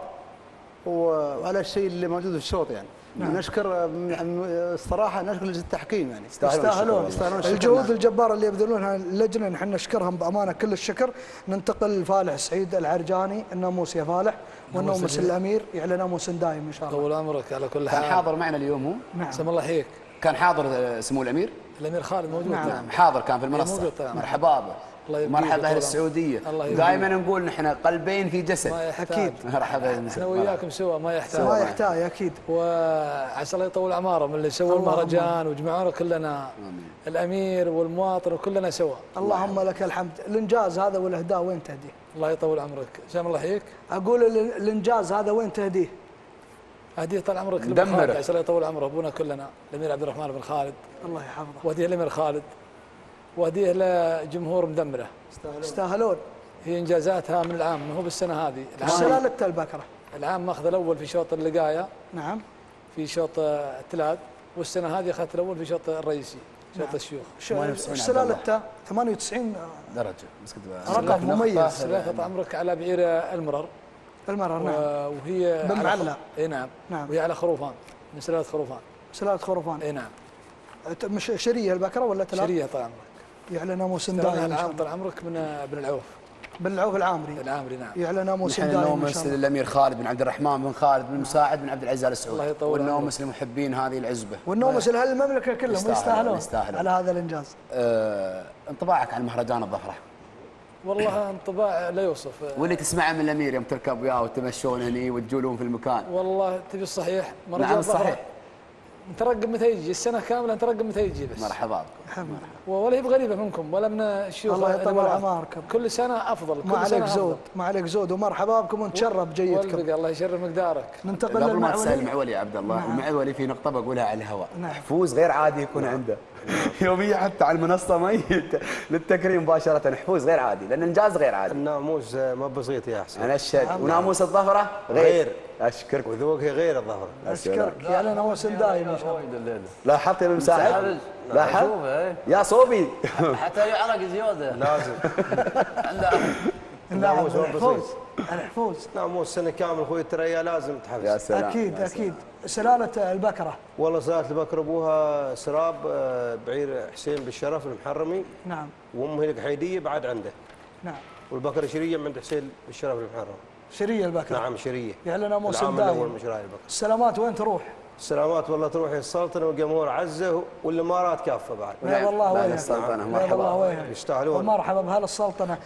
وعلى الشيء اللي موجود في الشوط يعني. نعم. نشكر الصراحه نشكر لجنه التحكيم يعني يستاهلون الجهود الجباره اللي يبذلونها اللجنه، نحن نشكرهم بامانه كل الشكر. ننتقل لفالح سعيد العرجاني، الناموس يا فالح والناموس الامير على ناموس دايم ان شاء الله. طول عمرك على كل حال. كان حاضر معنا اليوم هو؟ نعم. سم الله يحييك. كان حاضر سمو الامير؟ الامير خالد موجود. نعم حاضر كان في المنصه. مرحبا به. مرحبا اهل السعوديه. دائما نقول نحن قلبين في جسد. اكيد. مرحبا. احنا وياكم سوا ما يحتاج اكيد. وعسى الله يطول اعمارهم اللي سووا المهرجان وجمعونا كلنا الامير والمواطن وكلنا سوا. اللهم لك الحمد. الانجاز هذا والاهداء وين تهديه؟ الله يطول عمرك. سلام الله يحييك. اقول الانجاز هذا وين تهديه؟ اهديه طال عمرك للامير خالد، عسى الله يطول عمره ابونا كلنا الامير عبد الرحمن بن خالد الله يحفظه، وهديه الامير خالد، وهديه لجمهور مدمره. يستاهلون. هي انجازاتها من العام، ما هو بالسنه هذه. سلاله البكره. العام ماخذ الاول في شوط اللقايه. نعم. في شوط التلاد، والسنه هذه اخذت الاول في شوط الرئيسي. شوط الشيوخ. سلالته 98 درجه بس رقم مميز. سلالة عمرك على بعير المرر. المرر نعم. وهي بالمعلى. اي نعم. وهي على خروفان من سلالة خروفان. سلالة خروفان. اي نعم. مش شريه البكره ولا تلعب؟ شريه طال عمرك. يعلى ناموس دايم. العام طال عمرك من ابن العوف. بن العوف العامري. العامري نعم. يعلى ناموس دايم. النومس للامير خالد بن عبد الرحمن بن خالد بن مساعد بن عبد العزيز ال سعود. الله يطول والنومس لمحبين هذه العزبه. والنومس لهالمملكه كلهم يستاهلون على هذا الانجاز. انطباعك عن مهرجان الظفره؟ والله انطباع لا يوصف. واللي تسمعه من الامير يوم تركب وياه وتمشون هني وتجولون في المكان. والله تبي الصحيح. نعم صحيح. نترقب متى يجي السنه كامله نترقب متى يجي بس. مرحبا بكم. ولا هي بغريبه منكم ولا من الشيوخ. الله يطول اعماركم. كل سنه افضل. ما عليك زود ما عليك زود ومرحبا بكم ونتشرف جيدكم. الله يشرف مقدارك. ننتقل قبل ما تسال المعولي يا عبد الله. المعولي في نقطه بقولها على الهواء. حفوز غير عادي يكون عنده. يوميا حتى على المنصه ميت للتكريم مباشره. حفوز غير عادي لان الانجاز غير عادي. الناموس ما بسيط يا حسين. انا اشهد. وناموس الظفره غير. اشكرك. وذوقها غير الظفره. اشكرك. يعني ناموس دايم ان شاء الله. لاحظت يا مساعد؟ لاحظت؟ يا صوبي حتى يعرق زياده. لازم. الناموس الحفوز. الحفوز. ناموس سنه كامل اخوي ترى لازم تحفز. يا سلام. اكيد اكيد. سلاله البكره. والله سلاله البكره ابوها سراب بعير حسين بالشرف المحرمي. نعم. وامه هي حيديه بعد عنده. نعم. والبكره شريه من عند حسين بالشرف المحرم. شريه البكره. نعم شريه. يعني ناموس العام دايم. الاول من شراء البكره. السلامات وين تروح؟ السلامات والله تروح السلطنه وجمهور عزه والامارات كافه بعد. بيض الله وجهك. السلطنه بيض الله وجهك. يستاهلون. ومرحبا بهالسلطنه.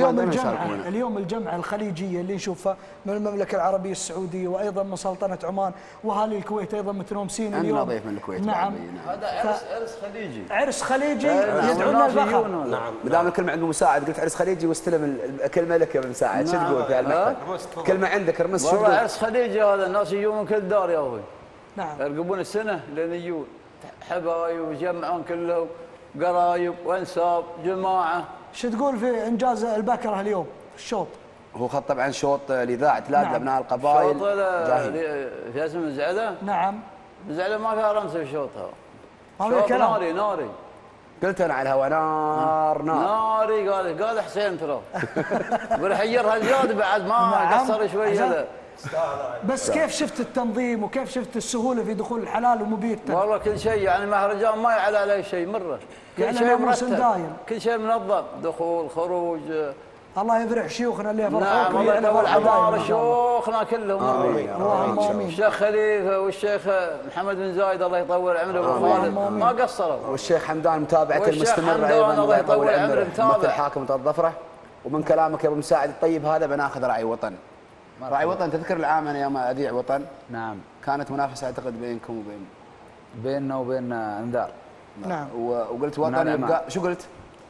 اليوم الجمعه الخليجيه اللي نشوفها من المملكه العربيه السعوديه وايضا من سلطنه عمان واهالي الكويت ايضا متنومسين اليوم. عندنا ضيف من الكويت. نعم. هذا عرس خليجي. عرس خليجي يدعون الفخر. نعم. ما دام الكلمه عند مساعد قلت عرس خليجي واستلم الكلمه لك يا ابن مساعد. شو تقول في هالمقطع؟ كلمه عندك رمز شو تقول؟ والله عرس خليجي هذا الناس يجون من كل دار يا اخوي. نعم. يرقبون السنه لين يجون حبايب ويجمعون كلهم قرايب وانساب جماعه. شو تقول في انجاز البكره اليوم الشوط؟ هو خط طبعا شوط لاذاعه تلاد لابناء القبائل. شوط في اسم مزعله؟ نعم. مزعله ما فيها رمز في شوطها. ما في كلام. ناري ناري. قلت انا على الهواء نار ناري. قال حسين ترى. يقول حيرها زياده بعد ما قصر شوي هذا. بس كيف شفت التنظيم وكيف شفت السهوله في دخول الحلال ومبيته؟ والله كل شيء يعني مهرجان ما يعلى عليه شيء مره. كل شيء مرتب. كل شيء منظم دخول خروج. الله يفرح شيوخنا اللي يفرحوك. نعم الله يطول عمار شيوخنا كلهم. امين. اللهم امين. الشيخ خليفه والشيخ محمد بن زايد الله يطول عمره ابو خالد ما قصروا. والشيخ حمدان متابعته المستمره ايضا الله يطول عمره مثل حاكمه الظفره. ومن كلامك يا ابو مساعد الطيب هذا بناخذ راعي وطن. راعي وطن تذكر العام انا يوم اذيع وطن؟ نعم. كانت منافسه اعتقد بينكم بيننا وبين انذار. نعم. وقلت وطن يبقى شو قلت؟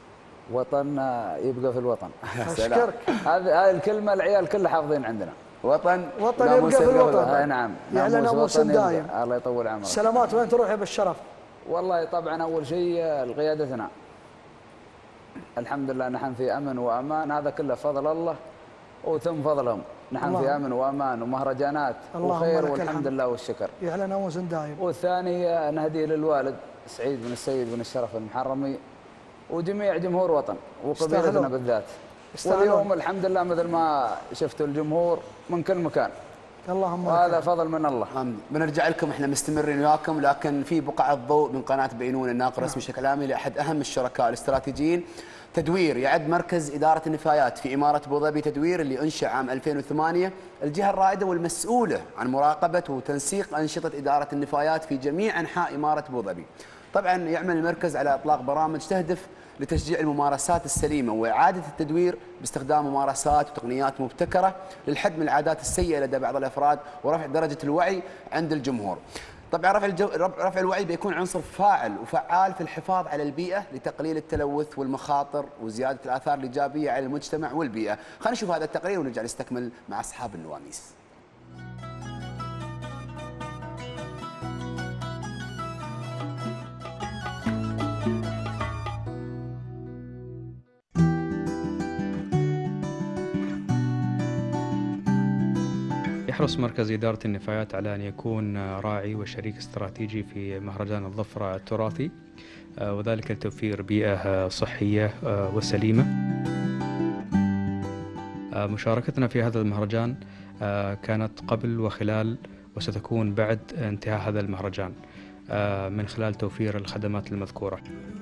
وطن يبقى في الوطن. اشكرك. هذه الكلمه العيال كلها حافظين عندنا. وطن يبقى في الوطن. نعم. يعني ناموس دايم. الله يطول عمرك. سلامات وين تروح يا بالشرف؟ والله طبعا اول شيء قيادتنا. الحمد لله نحن في امن وامان هذا كله فضل الله وثم فضلهم. نحن في امن وامان ومهرجانات وخير والحمد لله والشكر. يعلى ناموس دايم. والثاني نهدي للوالد سعيد بن السيد بن الشرف المحرمي وجميع جمهور وطن وقبيلتنا بالذات. واليوم الحمد لله مثل ما شفتوا الجمهور من كل مكان. اللهم وهذا فضل من الله. بنرجع لكم احنا مستمرين وياكم لكن في بقعه ضوء من قناه بينون الناقل الرسمي بشكل عام لاحد اهم الشركاء الاستراتيجيين. تدوير يعد مركز إدارة النفايات في إمارة أبو ظبي تدوير اللي أنشأ عام 2008 الجهة الرائدة والمسؤولة عن مراقبة وتنسيق أنشطة إدارة النفايات في جميع أنحاء إمارة أبو ظبي. طبعا يعمل المركز على إطلاق برامج تهدف لتشجيع الممارسات السليمة وإعادة التدوير باستخدام ممارسات وتقنيات مبتكرة للحد من العادات السيئة لدى بعض الأفراد ورفع درجة الوعي عند الجمهور. طبعا رفع الوعي بيكون عنصر فاعل وفعال في الحفاظ على البيئة لتقليل التلوث والمخاطر وزيادة الآثار الإيجابية على المجتمع والبيئة. خلينا نشوف هذا التقرير ونرجع نستكمل مع أصحاب النواميس. يحرص مركز إدارة النفايات على أن يكون راعي وشريك استراتيجي في مهرجان الظفرة التراثي وذلك لتوفير بيئة صحية وسليمة. مشاركتنا في هذا المهرجان كانت قبل وخلال وستكون بعد انتهاء هذا المهرجان من خلال توفير الخدمات المذكورة.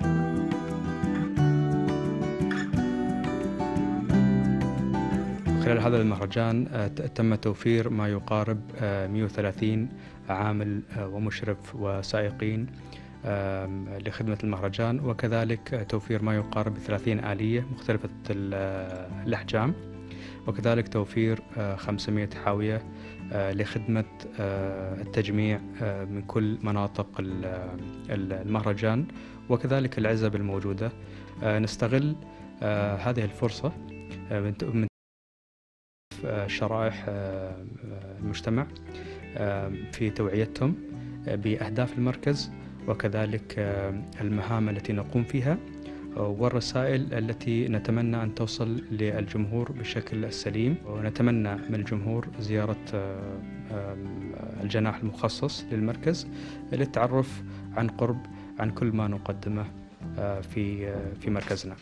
خلال هذا المهرجان تم توفير ما يقارب 130 عامل ومشرف وسائقين لخدمة المهرجان، وكذلك توفير ما يقارب 30 آلية مختلفة الأحجام، وكذلك توفير 500 حاوية لخدمة التجميع من كل مناطق المهرجان، وكذلك العزب الموجودة. نستغل هذه الفرصة من شرائح المجتمع في توعيتهم بأهداف المركز، وكذلك المهام التي نقوم فيها والرسائل التي نتمنى أن توصل للجمهور بشكل سليم. ونتمنى من الجمهور زيارة الجناح المخصص للمركز للتعرف عن قرب عن كل ما نقدمه في مركزنا.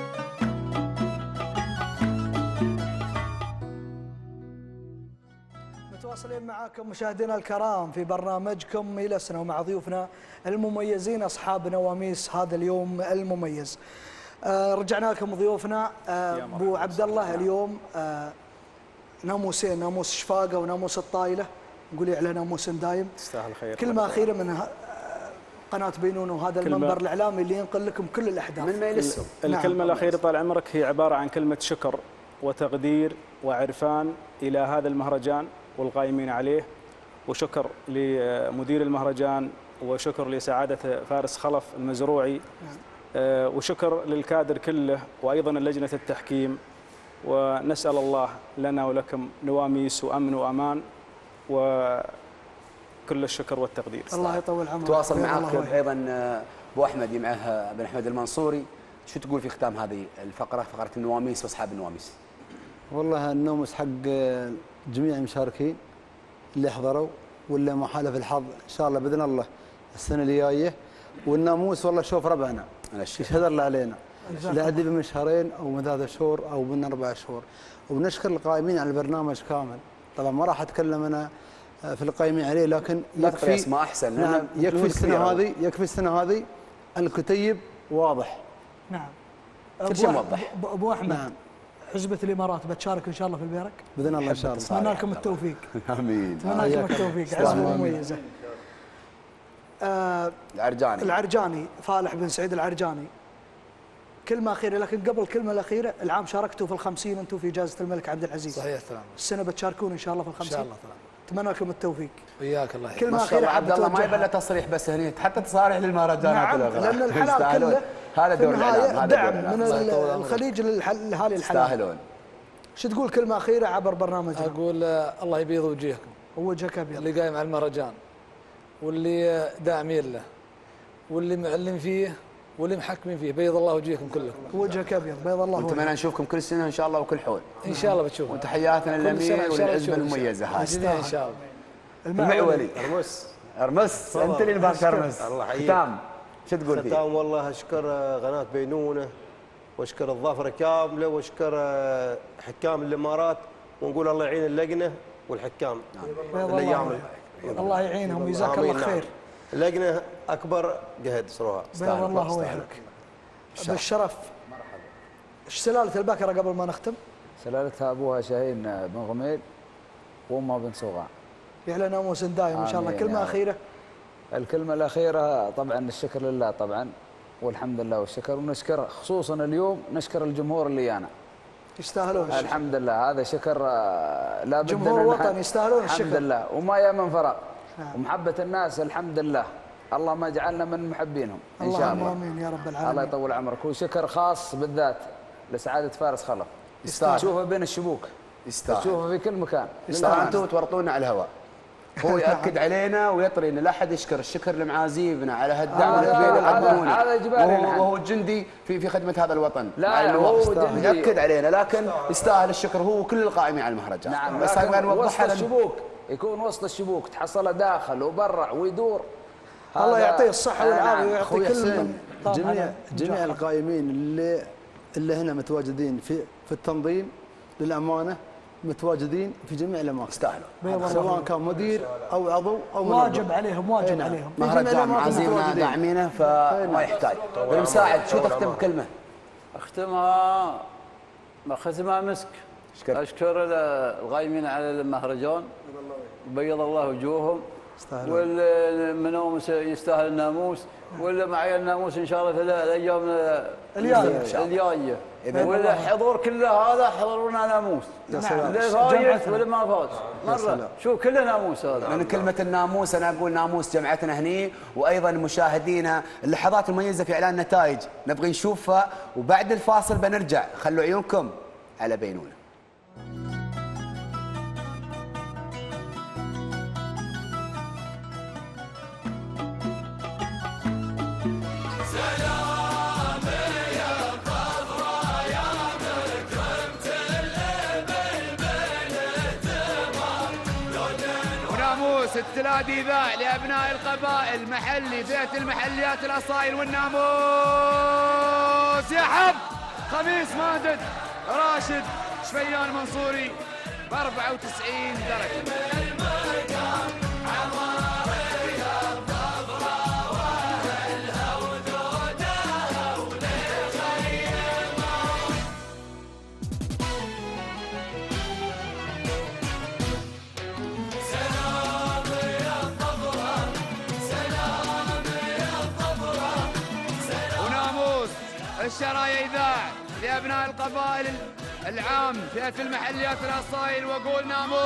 متواصلين معاكم مشاهدينا الكرام في برنامجكم إلى سنة، ومع ضيوفنا المميزين أصحاب نواميس هذا اليوم المميز. رجعنا لكم ضيوفنا. أبو عبد الله، اليوم ناموسين، ناموس شفاقة وناموس الطايلة، نقولي على ناموس دايم. تستاهل خير. كلمة أخيرة من قناة بينونة وهذا المنبر الإعلامي اللي ينقل لكم كل الأحداث. من ما يلسهم. الكلمة الأخيرة طال عمرك هي عبارة عن كلمة شكر وتقدير وعرفان إلى هذا المهرجان والقائمين عليه، وشكر لمدير المهرجان، وشكر لسعادة فارس خلف المزروعي، وشكر للكادر كله، وأيضا لجنة التحكيم. ونسأل الله لنا ولكم نواميس وأمن وأمان، وكل الشكر والتقدير. الله يطول عمرك. تواصل معك أيضا أبو أحمد معه بن أحمد المنصوري، شو تقول في ختام هذه الفقرة، فقرة النواميس وأصحاب النواميس؟ والله النومس حق جميع المشاركين اللي حضروا واللي ما حالف الحظ ان شاء الله باذن الله السنه اللي جايه. والناموس والله شوف ربعنا يشهد الله علينا، لا ادري من شهرين او من 3 شهور او من 4 شهور. وبنشكر القائمين على البرنامج كامل. طبعا ما راح اتكلم انا في القائمين عليه، لكن يكفي اسماء احسن. نعم يكفي السنه هذه الكتيب واضح. نعم كل شيء موضح. ابو احمد، نعم. حزبة الامارات بتشارك ان شاء الله في البيرك باذن الله ان شاء الله. اتمنى لكم التوفيق. امين. اتمنى لكم التوفيق. عزبة مميزة. العرجاني فالح بن سعيد العرجاني، كلمة أخيرة. لكن قبل الكلمة الأخيرة، العام شاركتوا في ال50 أنتم في جائزة الملك عبد العزيز. صحيح تمام. السنة بتشاركون إن شاء الله في ال50 إن شاء الله تمام. أتمنى لكم التوفيق. وياك الله. كلمة أخيرة عبد الله ما يبلى تصريح بس هني، حتى تصاريح للمهرجانات. نعم، لأن الحلال كله هذا دور الإعلام، دعم من الخليج لهذه الحلال. يستاهلون. شو تقول كلمة أخيرة عبر برنامجنا؟ أقول الله يبيض وجيهكم ووجهك أبيض، اللي قايم على المهرجان واللي داعمين له واللي معلم فيه واللي محكمين فيه، بيض الله وجيهكم كلكم. وجهك أبيض، بيض الله وجهك. نتمنى نشوفكم كل سنة إن شاء الله وكل حول. إن شاء الله بتشوفون. وتحياتنا للأمير والعزبة المميزة هذه. إن شاء الله. المعولي. أرمس أنت اللي نبارك أرمس. ختام شو تقول فيه؟ ختام والله أشكر قناة بينونة، واشكر الظفرة كاملة، واشكر حكام الامارات، ونقول الله يعين اللجنه والحكام الايام. الله يعينهم وجزاك الله خير. اللجنه اكبر جهد صراحه. بيض الله وجهك. بالشرف. ايش سلاله البكره قبل ما نختم؟ سلالتها ابوها شاهين بن غميل وامها بن صوغع. يعلى ناموس دايم ان شاء الله. كلمه اخيره. الكلمه الاخيره طبعا الشكر لله طبعا والحمد لله والشكر، ونشكر خصوصا اليوم نشكر الجمهور اللي انا يستاهلون الشكر. الحمد لله هذا شكر لابد. جمهور وطني يستاهلون الشكر الحمد لله، وما يا من فرق. ومحبه الناس الحمد لله، الله ما جعلنا من محبينهم ان شاء الله. امين يا رب العالمين. الله يطول عمرك. وشكر خاص بالذات لسعاده فارس خلف. يستاهل. تشوفه بين الشبوك، يستاهل. تشوفه في كل مكان. انتم تورطونا على الهواء. هو ياكد علينا ويطري ان لا احد يشكر، الشكر لمعازيبنا على هالدعم الكبير يقدمونه. هذا اجباري، وهو جندي في خدمه هذا الوطن. لا هو جندي ياكد علينا، لكن يستاهل الشكر هو وكل القائمين على المهرجان. نعم، بس وسط الشبوك يكون وسط الشبوك تحصله داخل وبرع ويدور. الله يعطيه الصحه والعافيه ويعطي كل من جميع القائمين اللي هنا متواجدين في التنظيم للامانه متواجدين في جميع الاماكن يستاهلوا سواء كان مدير او عضو او واجب عليهم عليهم مهرجان معازيمنا داعمينه فما يحتاج. المساعد شو تختم بكلمه؟ ختمها مسك. اشكر القائمين على المهرجان بيض الله وجوههم والمنومس يستاهل الناموس واللي معي الناموس ان شاء الله في الايام الجايه والحضور كله هذا حضرونا ناموس اللي فايت واللي ما فات مره شو كله ناموس هذا. من كلمه الناموس انا اقول ناموس جمعتنا هني وايضا مشاهدينا اللحظات المميزه في اعلان النتائج نبغي نشوفها وبعد الفاصل بنرجع. خلوا عيونكم على بينونه. التلادي ذا لأبناء القبائل محلي فئة المحليات الأصايل والناموس يا حب خميس ماجد راشد شفيان منصوري ب 94 درجة. الشرايا إذاع لأبناء القبائل العام فئة المحليات الأصايل وقول ناموس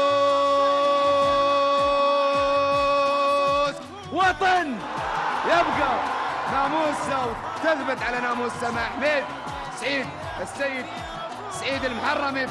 وطن يبقى ناموس صوت تثبت على ناموس سما حميد سعيد السيد سعيد المحرمي ب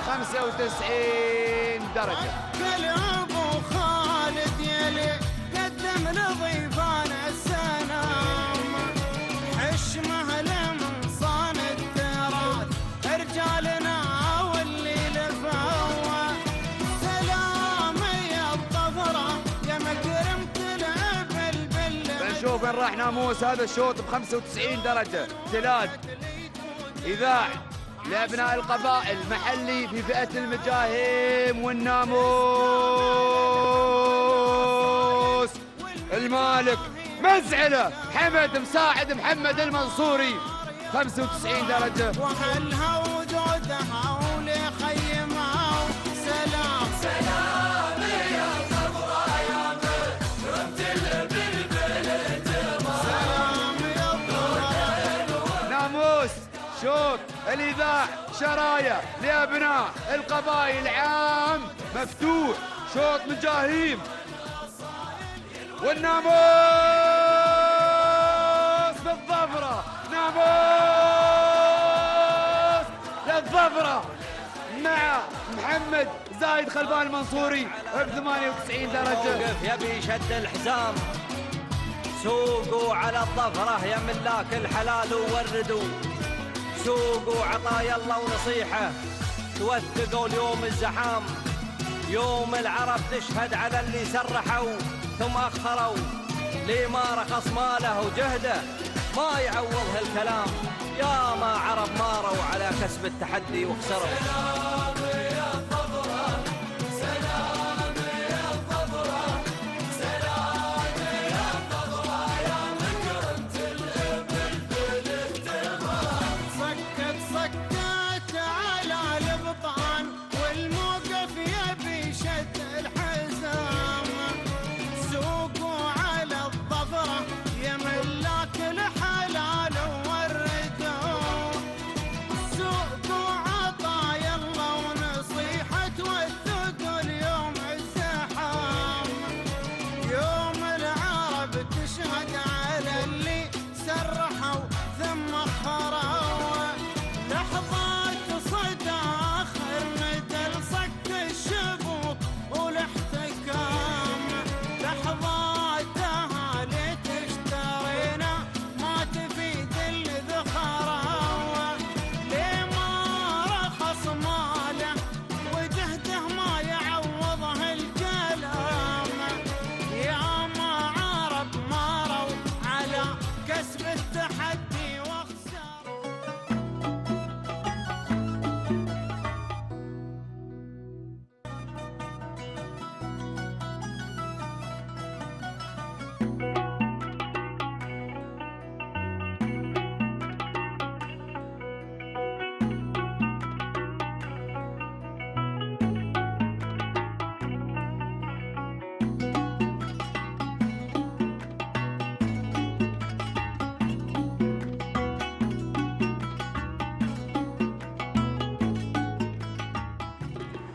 95 درجة. كل أبو خالد يلي قدم لضيفان السلام حشمه لمن صان التراث رجالنا واللي لفوا سلام يا الظفرة يا مكرم تلعب البلد. بنشوف وين راح ناموس هذا الشوط ب 95 درجة. تلاد إذاع لأبناء القبائل محلي في فئة المجاهيم والناموس المالك مزعلة حمد مساعد محمد المنصوري 95 درجة. وحلها ودودها ولخيمها سلام سلام يا الظفرة يا مكرمة البلبل سلام يا الظفرة. ناموس شوط الإذاع شرايا لأبناء القبائل عام مفتوح شوط مجاهيم والناموس بالظفرة ناموس للظفرة مع محمد زايد خلبان المنصوري ب 98 درجة. يبي شد الحزام سوقوا على الظفرة يا ملاك الحلال ووردوا سوقوا عطايا الله ونصيحة توثقوا اليوم الزحام يوم العرب تشهد على اللي سرحوا ثم أخروا لي ما رخص ماله وجهده ما يعوض هالكلام يا ما عرب ماروا على كسب التحدي وخسروا.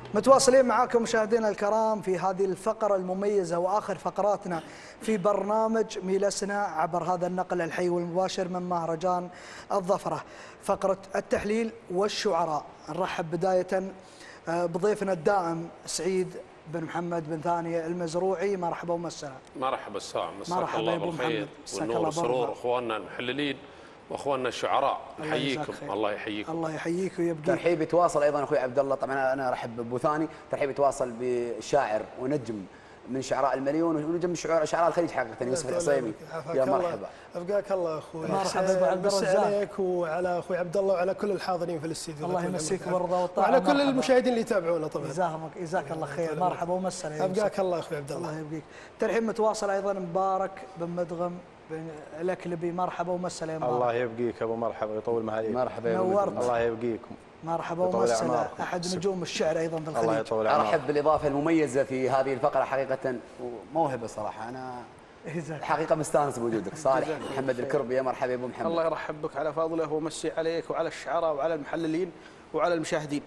متواصلين معاكم مشاهدينا الكرام في هذه الفقرة المميزة وآخر فقراتنا في برنامج ميلسنا عبر هذا النقل الحي والمباشر من مهرجان الظفرة، فقرة التحليل والشعراء. نرحب بداية بضيفنا الدائم سعيد بن محمد بن ثاني المزروعي. مرحبا ومساء. مرحبا السلام، مساك الله بالخير والنور والسرور. اخواننا المحللين واخواننا الشعراء نحييكم. الله يحييكم. الله يحييك ويبقيك. ترحيب يتواصل ايضا اخوي عبد الله، طبعا انا ارحب بابو ثاني. ترحيب يتواصل بشاعر ونجم من شعراء المليون ونجم شعراء الخليج حقيقه، يوسف العصيمي. يا مرحبا. ابقاك الله اخوي. مرحبا ابو عبد الرزاق. عليك وعلى اخوي عبد الله وعلى كل الحاضرين في الاستديو. الله يمسيك بالرضا والطاعه. وعلى كل المشاهدين اللي يتابعونا طبعا. جزاك الله خير. مرحبا ومساء. ابقاك الله اخوي عبد الله. الله يبقيك. ترحيب متواصل ايضا مبارك بن مدغم الأكلبي. مرحبا ومساء يا مبارك. الله يبقيك ابو مرحبا ويطول معاليك. مرحبا يا نورت. الله يبقيكم. مرحبا ومساء. احد نجوم الشعر ايضا في الخليج. الله يطول عمرك. ارحب بالاضافه المميزه في هذه الفقره، حقيقه موهبه صراحه. انا الحقيقه مستانس بوجودك. صالح محمد الكربي. يا مرحبا يا ابو محمد. الله يرحب بك على فضله ومسي عليك وعلى الشعراء وعلى المحللين وعلى المشاهدين.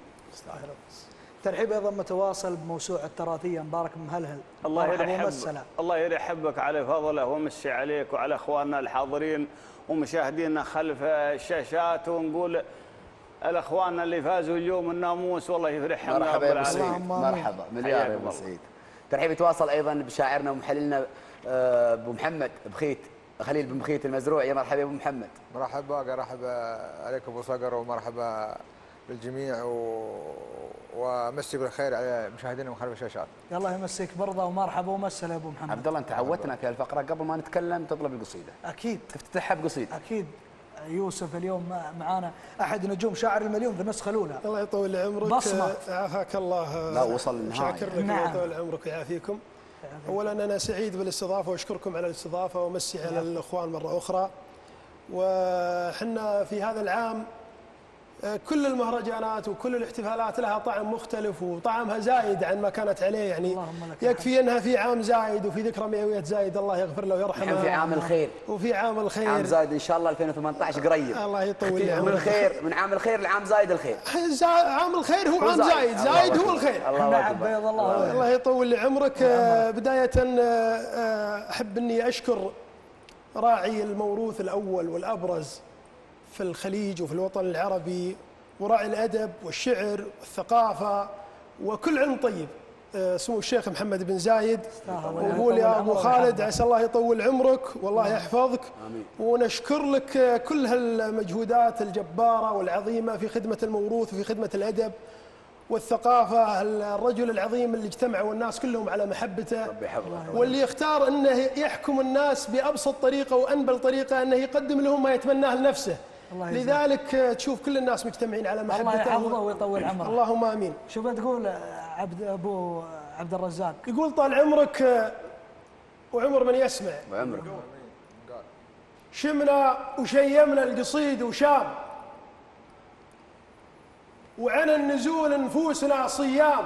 ترحيب ايضا متواصل بموسوعه التراثيه مبارك مهلهل. الله يرحب بك على فضله ومسي عليك وعلى اخواننا الحاضرين ومشاهدينا خلف الشاشات، ونقول الاخوان اللي فازوا اليوم الناموس والله يفرحهم. مرحبا يا ابو سعيد. مرحبا مليار يا ابو سعيد. ترحيب يتواصل ايضا بشاعرنا ومحللنا ابو محمد بخيت، خليل بن بخيت المزروع. يا مرحبا يا ابو محمد. مرحبا عليك ابو صقر، ومرحبا بالجميع ومسي بالخير على مشاهدينا من خلف الشاشات. الله يمسيك برضه ومرحبا ومسا يا ابو محمد. عبد الله انت عودتنا في الفقره قبل ما نتكلم تطلب القصيده. اكيد تفتتحها بقصيده. اكيد. يوسف اليوم معانا احد نجوم شاعر المليون في النسخه الاولى. الله يطول عمرك. بصمه. عافاك الله. لا وصل للنهايه. شاكر لك. الله يطول عمرك ويعافيكم. اولا انا سعيد بالاستضافه واشكركم على الاستضافه ومسي على الاخوان مره اخرى. وحنا في هذا العام كل المهرجانات وكل الاحتفالات لها طعم مختلف وطعمها زايد عن ما كانت عليه، يعني يكفي انها في عام زايد وفي ذكرى مئوية زايد الله يغفر له ويرحمه. في عام الخير. وفي عام الخير. عام زايد ان شاء الله 2018 قريب. الله يطول عمرك. من الخير، من عام الخير لعام زايد الخير. عام الخير هو عام زايد، زايد هو الخير. نعم بيض الله. الله يطول عمرك. بداية احب اني اشكر راعي الموروث الاول والابرز في الخليج وفي الوطن العربي، وراعي الأدب والشعر والثقافة وكل علم طيب، سمو الشيخ محمد بن زايد. ونقول يا أبو خالد عسى الله يطول عمرك والله يحفظك. ونشكر لك كل هالمجهودات الجبارة والعظيمة في خدمة الموروث وفي خدمة الأدب والثقافة. الرجل العظيم اللي اجتمعوا الناس كلهم على محبته، واللي يختار أنه يحكم الناس بأبسط طريقة وأنبل طريقة، أنه يقدم لهم ما يتمناه لنفسه. لذلك تشوف كل الناس مجتمعين على محبته. الله يحفظه ويطول عمره. اللهم امين. شو بتقول ابو عبد الرزاق؟ يقول طال عمرك وعمر من يسمع. وعمرك. شمنا وشيمنا القصيد وشام، وعن النزول نفوسنا صيام.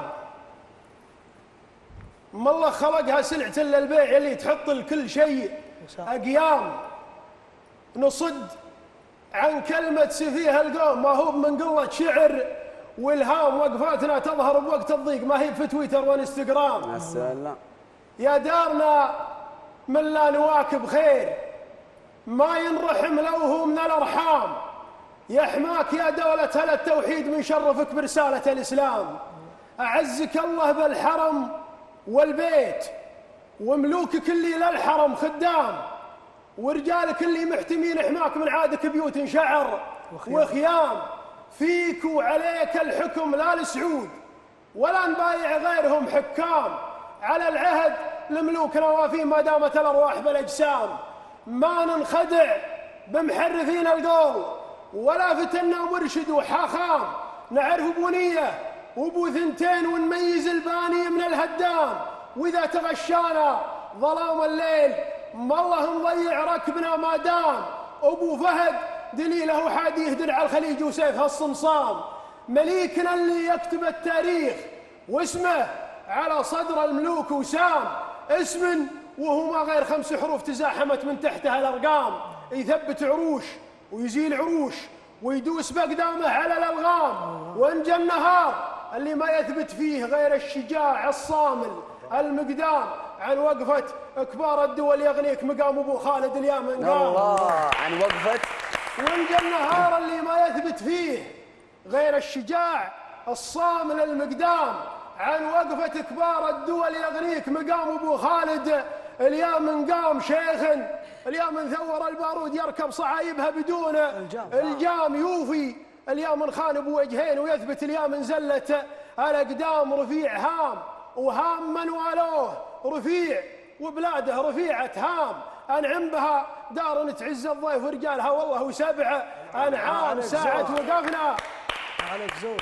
ما الله خلقها سلعة الا البيع اللي تحط لكل شيء اقيام. نصد عن كلمة سفيه القوم، ما هو من قلة شعر والهام. وقفاتنا تظهر بوقت الضيق، ما هي في تويتر وانستغرام. السلام. يا دارنا من لا نواكب خير، ما ينرحم لو هو من الارحام. يحماك يا دولة هل التوحيد من شرفك برسالة الاسلام. اعزك الله بالحرم والبيت، وملوكك اللي للحرم خدام، ورجالك اللي محتمين حماك من عادك بيوت شعر وخيام. فيك وعليك الحكم لا لسعود ولا نبايع غيرهم حكام. على العهد لملوكنا وافين ما دامت الارواح بالاجسام. ما ننخدع بمحرفين القول ولا فتنا مرشد وحاخام. نعرف بنيه وبو ثنتين ونميز الباني من الهدام. واذا تغشانا ظلام الليل ما الله نضيع ركبنا ما دام. ابو فهد دليله حاد يهدر على الخليج وسيفها الصمصام. مليكنا اللي يكتب التاريخ واسمه على صدر الملوك وسام. اسم وهو ما غير 5 حروف تزاحمت من تحتها الارقام. يثبت عروش ويزيل عروش ويدوس باقدامه على الالغام. وان جا النهار اللي ما يثبت فيه غير الشجاع الصامل المقدام عن وقفة كبار الدول يغنيك مقام أبو خالد اليمن. الله عن وقفة. ونجى النهار اللي ما يثبت فيه غير الشجاع الصامل المقدام عن وقفة كبار الدول يغنيك مقام أبو خالد اليمن. قام شيخ اليمن ثور البارود يركب صعايبها بدون الجام يوفي اليمن خان بوجهين ويثبت اليمن زلة الأقدام. رفيع هام وهام من والوه رفيع وبلاده رفيعة هام أنعم بها دار تعز الضيف ورجالها والله وسبع أنعام ساعة وقفنا عليك زود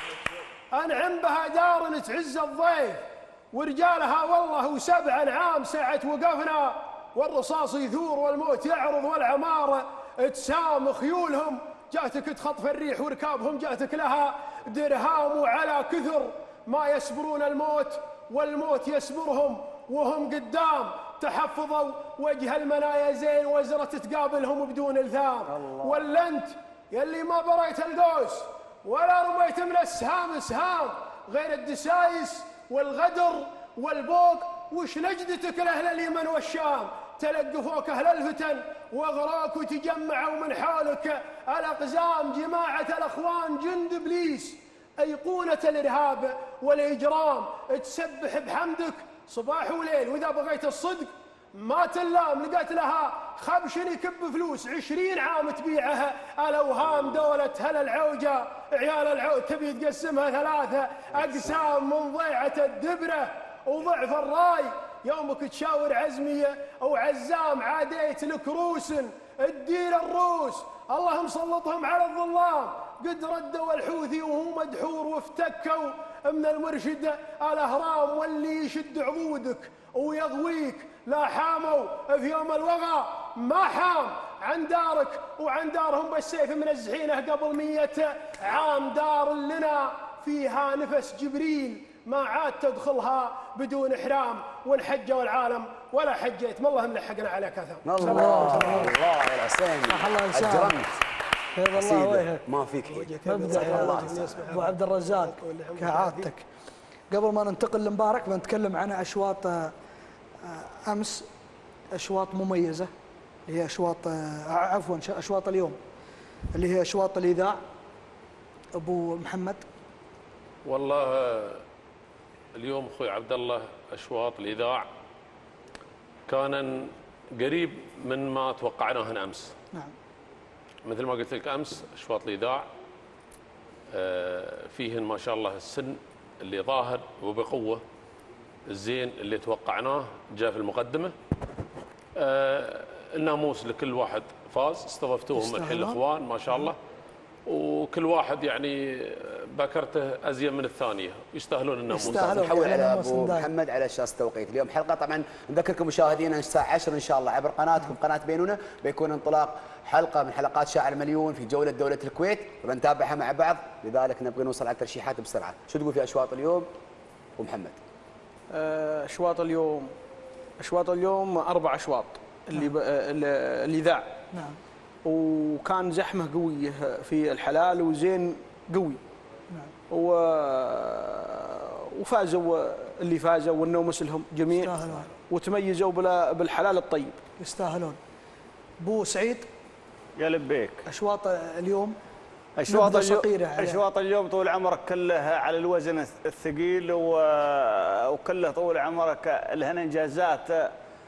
أنعم بها دار تعز الضيف ورجالها والله وسبع أنعام ساعة وقفنا. والرصاص يثور والموت يعرض والعمارة تسام خيولهم جاتك تخطف الريح وركابهم جاتك لها درهام. وعلى كثر ما يسبرون الموت والموت يسبرهم وهم قدام تحفظوا وجه المنايا زين وزرة تقابلهم بدون الثام. ولا انت يلي ما بريت القوس ولا رميت من السهام سهام غير الدسايس والغدر والبوق وش نجدتك لأهل اليمن والشام. تلقفوك أهل الفتن وغراك وتجمعوا من حولك الأقزام. جماعة الأخوان جند إبليس أيقونة الإرهاب والإجرام تسبح بحمدك صباح وليل. وإذا بغيت الصدق ما تلام لقيت لها خبش يكب فلوس 20 عام تبيعها الأوهام. دولة هل العوجة عيال العود تبي تقسمها 3 أقسام من ضيعة الدبرة وضعف الراي. يومك تشاور عزمية أو عزام عاديت لك روس الدين الروس الله مسلطهم على الظلام. قد ردوا الحوثي وهو مدحور وافتكوا من المرشد الأهرام. واللي يشد عضودك ويغويك لا حاموا في يوم الوغى ما حام عن دارك وعن دارهم بالسيف منزحينه قبل 100 عام. دار لنا فيها نفس جبريل ما عاد تدخلها بدون إحرام. ونحجوا العالم ولا حجيت ما الله ملحقنا عليك أثر. الله يا حسين أجرمت الله وجهك ما فيك ابو عبد الرزاق كعادتك. قبل ما ننتقل لمبارك بنتكلم عن اشواط امس اشواط مميزه اللي هي اشواط عفوا اشواط اليوم اللي هي اشواط الاذاعه. ابو محمد والله اليوم اخوي عبد الله اشواط الاذاع كان قريب من ما توقعناه امس. نعم مثل ما قلت لك امس اشواط الاذاع فيهن ما شاء الله السن اللي ظاهر وبقوه الزين اللي توقعناه جاء في المقدمه. الناموس لكل واحد فاز استضفتوهم الحين الاخوان ما شاء الله وكل واحد يعني بكرته ازين من الثانيه يستاهلون الناموس. نحول على ابو محمد على اساس توقيت اليوم حلقه. طبعا نذكركم مشاهدينا الساعه 10 ان شاء الله عبر قناتكم قناه بينونه بيكون انطلاق حلقه من حلقات شاعر المليون في جوله دوله الكويت بنتابعها مع بعض. لذلك نبغى نوصل على الترشيحات بسرعه. شو تقول في اشواط اليوم ابو محمد؟ اشواط اليوم 4 اشواط اللي الاذاعه. نعم وكان زحمه قويه في الحلال وزين قوي. نعم وفازوا اللي فازوا والنوم مثلهم جميع يستاهلون وتميزوا بالحلال الطيب. يستاهلون. ابو سعيد يا لبيك. اشواط اليوم اشواط اليوم طول عمرك كله على الوزن الثقيل وكله طول عمرك لهن انجازات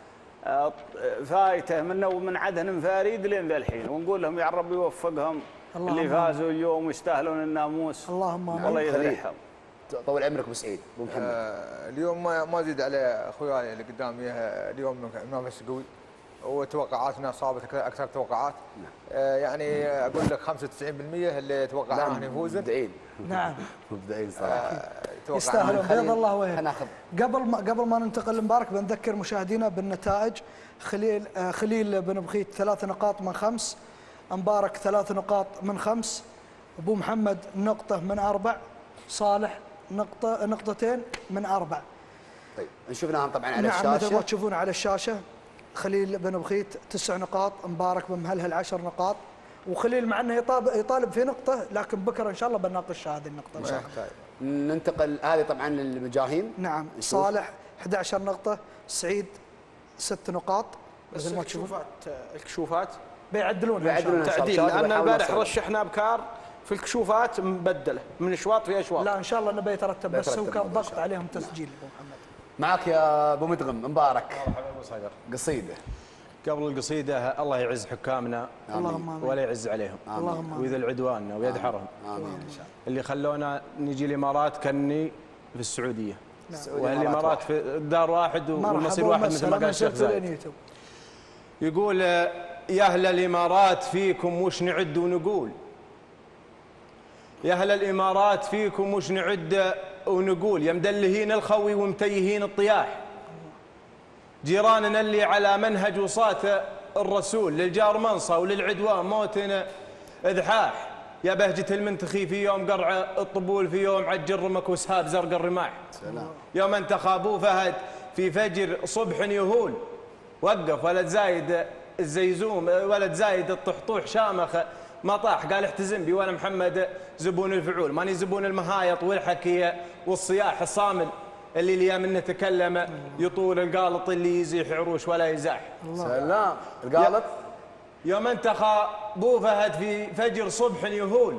فايته منه ومن عدهن فريد لين ذا الحين. ونقول لهم يا رب يوفقهم اللي فازوا اليوم ويستاهلون الناموس. اللهم امين. الله يرحمهم. طول عمرك ابو سعيد. ابو محمد اليوم ما زيد على اخوياي اللي قدامي. اليوم منافس قوي وتوقعاتنا صابت اكثر توقعات. يعني اقول لك 95% اللي توقعناه يفوزن. مبدعين. نعم مبدعين صراحه. يستاهلون بيض الله وجهك. قبل ما ننتقل لمبارك بنذكر مشاهدينا بالنتائج. خليل بن بخيت 3 نقاط من 5. مبارك 3 نقاط من 5. ابو محمد نقطه من 4. صالح نقطتين من 4. طيب شفناهم طبعا على الشاشه. نعم مثل ما تشوفون على الشاشه. خليل بن بخيت 9 نقاط. مبارك بن مهلهل 10 نقاط. وخليل مع انه يطالب في نقطه، لكن بكره ان شاء الله بنناقش هذه النقطه ان شاء الله. ننتقل هذه طبعا للمجاهيل. نعم. صالح 11 نقطه، سعيد 6 نقاط. بس الكشوفات بيعدلونها تعديل، لان البارح رشحنا ابكار في الكشوفات مبدله من اشواط في اشواط. لا ان شاء الله انه بيترتب، بس هو كان ضغط عليهم تسجيل. ابو محمد معك يا ابو مدغم. مبارك. قصيده. قبل القصيده، الله يعز حكامنا ولا يعز عليهم، ويذل عدواننا ويدحرهم. امين ان شاء الله. اللي خلونا نجي الامارات كني في السعوديه، والامارات في دار واحد والمصير واحد مثل ما قال الشيخ زايد. يقول يا اهل الامارات فيكم وش نعد ونقول، يا اهل الامارات فيكم وش نعد ونقول، يا مدلهين الخوي ومتيهين الطياح، جيراننا اللي على منهج وصاة الرسول، للجار منصة وللعدوان موتنا اذحاح، يا بهجة المنتخي في يوم قرع الطبول، في يوم عجل رمك وسهاب زرق الرماح، يوم انتخى ابو فهد في فجر صبح يهول، وقف ولد زايد الزيزوم ولد زايد الطحطوح شامخ ما طاح، قال احتزم بي وانا محمد زبون الفعول، ماني زبون المهايط والحكي والصياح، الصامل اللي ليا منه تكلم يطول القالط اللي يزيح عروش ولا يزاح. سلام. القالط يوم انتخى ابو فهد في فجر صبح يهول،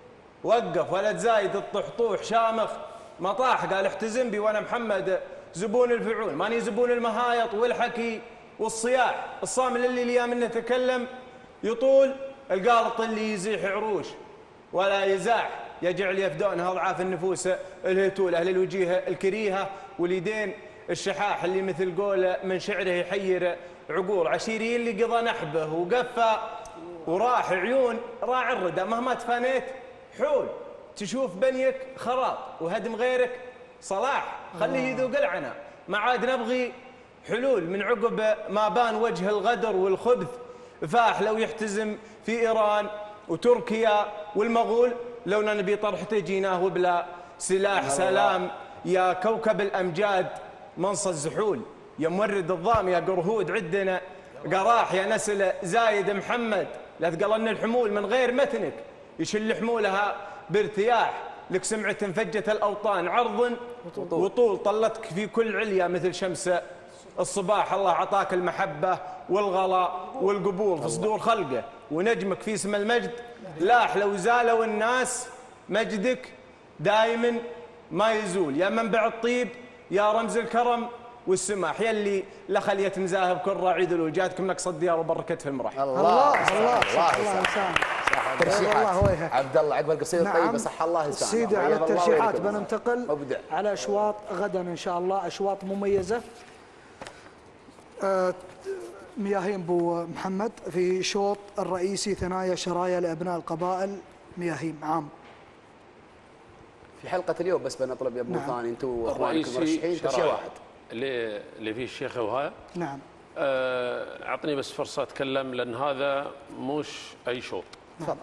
وقف ولد زايد الطحطوح شامخ ما طاح، قال احتزم بي وانا محمد زبون الفعول، ماني زبون المهايط والحكي والصياح، الصامل اللي ليا منه تكلم يطول القالط اللي يزيح عروش ولا يزاح، يجعل يفدونها اضعاف النفوس الهتول، اهل الوجيه الكريهه واليدين الشحاح، اللي مثل قوله من شعره يحير عقول، عشيري اللي قضى نحبه وقفى وراح عيون راعي الردى، مهما تفانيت حول، تشوف بنيك خراب وهدم غيرك صلاح، خليه يذوق العنا، ما عاد نبغي حلول، من عقب ما بان وجه الغدر والخبث فاح، لو يحتزم في ايران وتركيا والمغول، لو نبي طرحته جيناه وبلا سلاح، سلام يا كوكب الامجاد منصى الزحول، يا مورد الضام يا قرهود عدنا قراح، يا نسل زايد محمد لا تقلن الحمول من غير متنك، يشل حمولها بارتياح، لك سمعة فجت الاوطان عرض وطول، طلتك في كل عليا مثل شمس الصباح، الله عطاك المحبة والغلا والقبول في صدور خلقه، ونجمك في اسم المجد لاح، لو زالوا الناس مجدك دائما ما يزول، يا منبع الطيب يا رمز الكرم والسماح، يلي لخلية مزاهب كل راعي ذلول، جاتكم نقص الديار وبركت في المراح. الله ترشيحات عبد الله عقب القصيده الطيبه صح الله لسانه. سيدي على الترشيحات بننتقل على اشواط غدا ان شاء الله، اشواط مميزه. مياهين ابو محمد في شوط الرئيسي ثنايا شرايا لابناء القبائل، مياهين عام. في حلقه اليوم بس بنطلب يا ابو ثاني انتم واخوانكم مرشحين ترشيح واحد اللي فيه الشيخ وهاي. نعم. اعطني بس فرصه اتكلم لان هذا مش اي شوط. تفضل.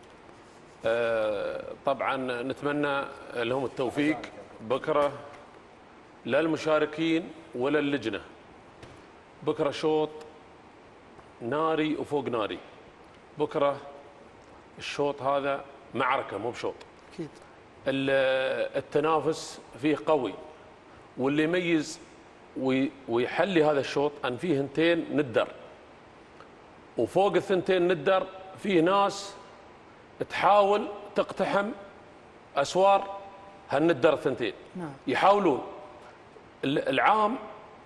طبعا نتمنى لهم التوفيق بكره، لا المشاركين ولا اللجنه. بكره شوط ناري وفوق ناري. بكره الشوط هذا معركه مو بشوط. اكيد. التنافس فيه قوي، واللي يميز ويحلي هذا الشوط ان فيه ثنتين ندر، وفوق الثنتين ندر فيه ناس تحاول تقتحم اسوار هالندر الثنتين. نعم. يحاولون العام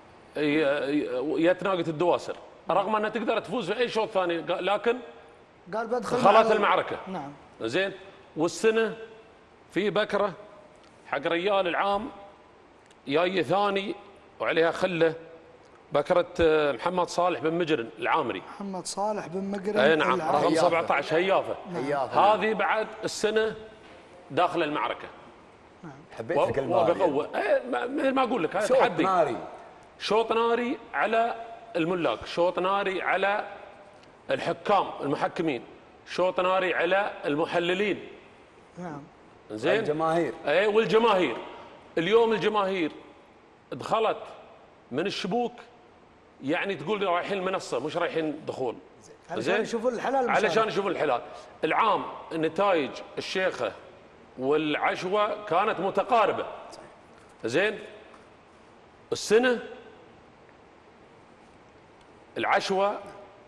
يتناقض الدواسر رغم انها تقدر تفوز في اي شوط ثاني، لكن قال بدخل خلت المعركه. نعم. زين. والسنه في بكره حق ريال العام جاي ثاني وعليها خله بكره محمد صالح بن مجرن العامري. محمد صالح بن مجرن. اي نعم رقم 17 هيافه. هذه بعد السنه داخل المعركه. نعم. حبيت الكلمه بقوه. مثل ما اقول لك هذا تحدي. ناري. شوط ناري على الملاك، شوط ناري على الحكام المحكمين، شوط ناري على المحللين. نعم. زين. الجماهير. اي والجماهير. اليوم الجماهير دخلت من الشبوك، يعني تقول رايحين المنصه مش رايحين دخول. علشان يشوفون الحلال علشان يشوفون الحلال. العام نتائج الشيخة والعشوة كانت متقاربة. زين السنة العشوة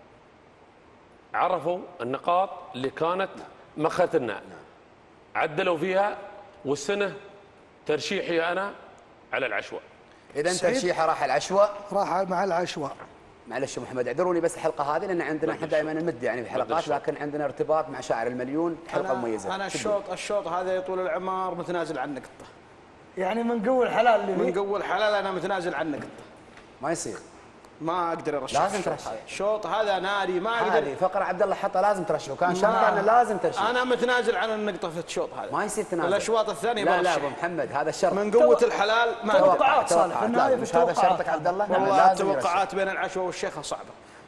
عرفوا النقاط اللي كانت مختلنا عدلوا فيها، والسنة ترشيحي أنا على العشوة. إذا ترشيحه راح العشوة، راح مع العشوة. معلش يا محمد اعذروني بس الحلقة هذه لأن عندنا احنا دائما نمد يعني في الحلقات، لكن عندنا ارتباط مع شاعر المليون، حلقة مميزة. أنا الشوط هذا يا طول العمر متنازل عن نقطة. يعني من قوة الحلال اللي من قوة الحلال أنا متنازل عن نقطة. ما يصير. ما اقدر ارشح. لازم ترشح. الشوط هذا ناري ما اقدر. هذه فقره عبد الله حطها لازم ترشحه، كان شرطنا لازم ترشح. انا متنازل عن النقطه في الشوط هذا. ما يصير تنازل. الاشواط الثانيه لا لا ابو محمد هذا الشرط من قوه الحلال. ما توقعات صالح في النهايه في مش هذا شرطك عبد الله؟ والله التوقعات بين العشوة والشيخه صعبه.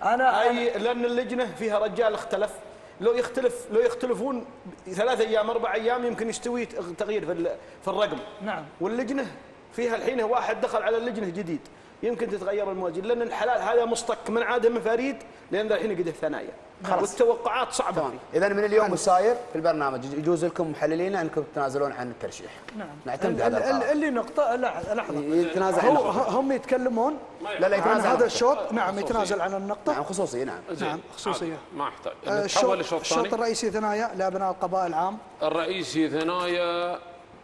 لان اللجنه فيها رجال اختلف، لو يختلفون 3 أيام 4 أيام يمكن يستوي تغيير في الرقم. نعم. واللجنه فيها الحين واحد دخل على اللجنه جديد، يمكن تتغير الموازين لان الحلال هذا مصطك من عاده فريد لان الحين قد الثنايا. والتوقعات صعبه. اذا من اليوم وساير في البرنامج يجوز لكم محللين انكم تتنازلون عن الترشيح. نعم. نعتمد على اللي نقطه لحظه يتنازل هم يتكلمون لا يتنازل عن هذا الشوط. نعم يتنازل عن النقطه. نعم خصوصيه. نعم خصوصيه. ما احتاج. الشوط الرئيسي ثنايا لابناء القضاء العام. الرئيسي ثنايا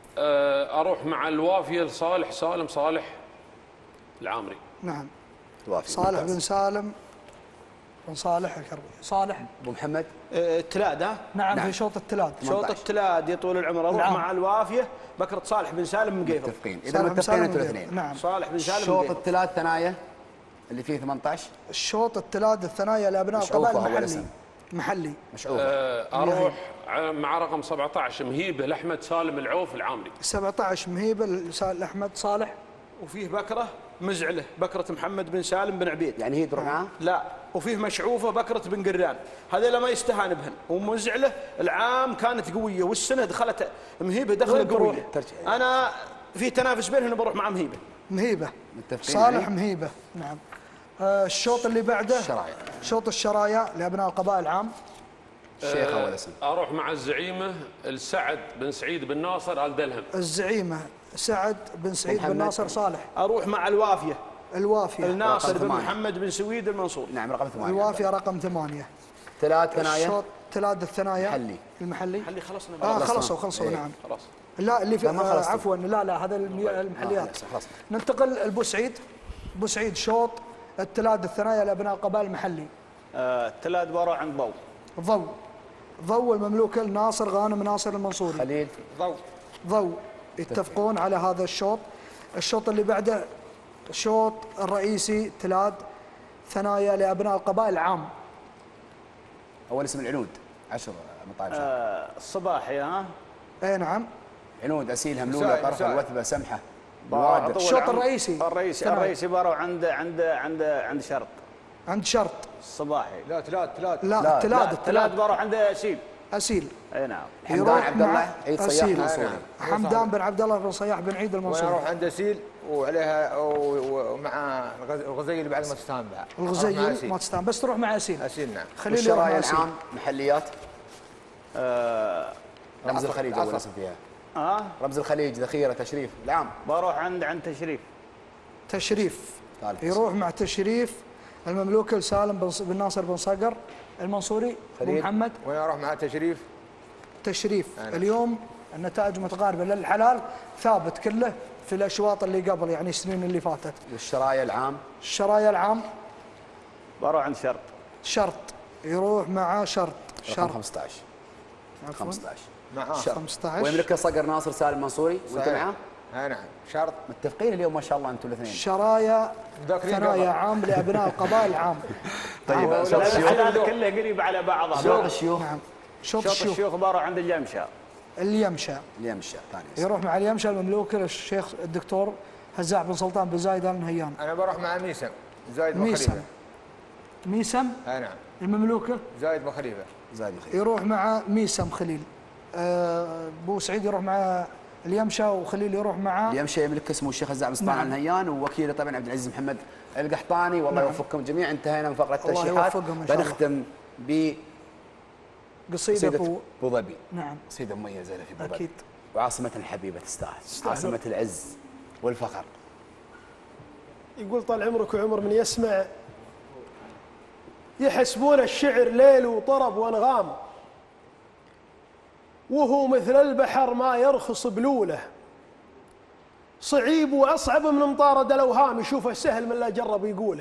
اروح مع الوافيه لصالح سالم صالح العامري. نعم. صالح بن سالم بن صالح الكربي. صالح ابو محمد التلاد. نعم في شوط التلاد. شوط التلاد يا طول العمر اروح مع الوافيه بكره صالح بن سالم من قيفر. متفقين. اذا متفقين انتم الاثنين. نعم. صالح بن سالم. شوط التلاد ثنايا اللي فيه 18. الشوط التلاد الثنايا لابناء القضاء المحلي. مشعوفه. اروح مع رقم 17 مهيبه لاحمد سالم العوف العامري. 17 مهيبه لاحمد صالح. وفيه بكره مزعله بكره محمد بن سالم بن عبيد. يعني هي تروح معاه؟ لا وفيه مشعوفه بكره بن قران، هذول ما يستهان بهن. ومزعله العام كانت قويه والسنه دخلت مهيبه دخله قويه. انا في تنافس بينهم بروح مع مهيبه. صالح مهيبه. نعم. الشوط اللي بعده شوط الشرايا لابناء القضاء العام. الشيخ اول اسم. اروح مع الزعيمه السعد بن سعيد بن ناصر ال دلهم. الزعيمه سعد بن سعيد بن ناصر صالح. اروح مع الوافيه الناصر بن محمد بن سويد المنصور. نعم رقم 8. الوافيه رقم 8. ثلاث ثنايا. الشوط ثلاث الثنايا المحلي خلصنا. خلصوا نعم. خلاص. لا اللي في عفوا لا هذا المحليات. ننتقل البوسعيد. بوسعيد شوط الثلاث الثنايا لابناء القبائل المحلي. الثلاث بروح عند ضو المملوك الناصر غانم ناصر المنصوري. خليل. ضو يتفقون على هذا الشوط. الشوط اللي بعده الشوط الرئيسي ثلاث ثنايا لابناء القبائل العام. اول اسم العنود 10 مطاعم الصباحي. اي نعم. عنود اسيل هملوله طرفه الوثبه سمحه. الشوط الرئيسي بروح عند شرط. عند شرط. الصباحي. لا الثلاث بروح عند اسيل. اي نعم. حمدان عبد الله عيد صياح المنصوري. حمدان بن عبد الله بن صياح بن عيد المنصوري. وانا اروح عند اسيل وعليها ومع الغزيل بعد ما تستهان بها. الغزيل ما تستهان بس تروح مع اسيل. نعم. خليل الشرايا العام محليات. رمز الخليج اول اسم فيها. رمز الخليج ذخيره تشريف العام. بروح عند تشريف. يروح مع تشريف المملوك لسالم بن ناصر بن صقر المنصوري. ابو محمد. وانا اروح مع تشريف. اليوم النتائج متقاربه للحلال ثابت كله في الاشواط اللي قبل يعني السنين اللي فاتت. والشرايا العام. الشرايا العام بروح عند شرط. يروح مع شرط. رقم 15. 15 معاه 15 ويملكه صقر ناصر سالم المنصوري وانت معاه؟ نعم شرط. متفقين اليوم ما شاء الله انتم الاثنين. شرايا ثنايا عام لابناء القبائل العام. طيب الحلال كله قريب على بعضه. شوط الشيوخ. نعم. شوط الشيوخ بروح عند اليمشى ثاني. يروح مع اليمشى المملوك للشيخ الدكتور هزاع بن سلطان بن زايد ال نهيان. انا بروح مع ميسم زايد بن خليفه. ميسم. نعم. المملوكه زايد بن خليفه. يروح مع ميسم خليل. ابو سعيد يروح مع اليمشى وخليل يروح مع اليمشى يملك اسمه الشيخ هزاع بن سلطان ال نهيان ووكيله طبعا عبد العزيز محمد القحطاني. والله يوفقكم جميعا. انتهينا من فقره الترشيحات. بنختم ب قصيدة أبو ظبي. نعم، قصيدة مميزة في أبو ظبي أكيد، وعاصمة الحبيبة تستاهل، عاصمة العز والفخر. يقول طال عمرك وعمر من يسمع يحسبون الشعر ليل وطرب وانغام، وهو مثل البحر ما يرخص بلوله، صعيب واصعب من مطارد الاوهام، يشوفه سهل من لا جرب يقوله.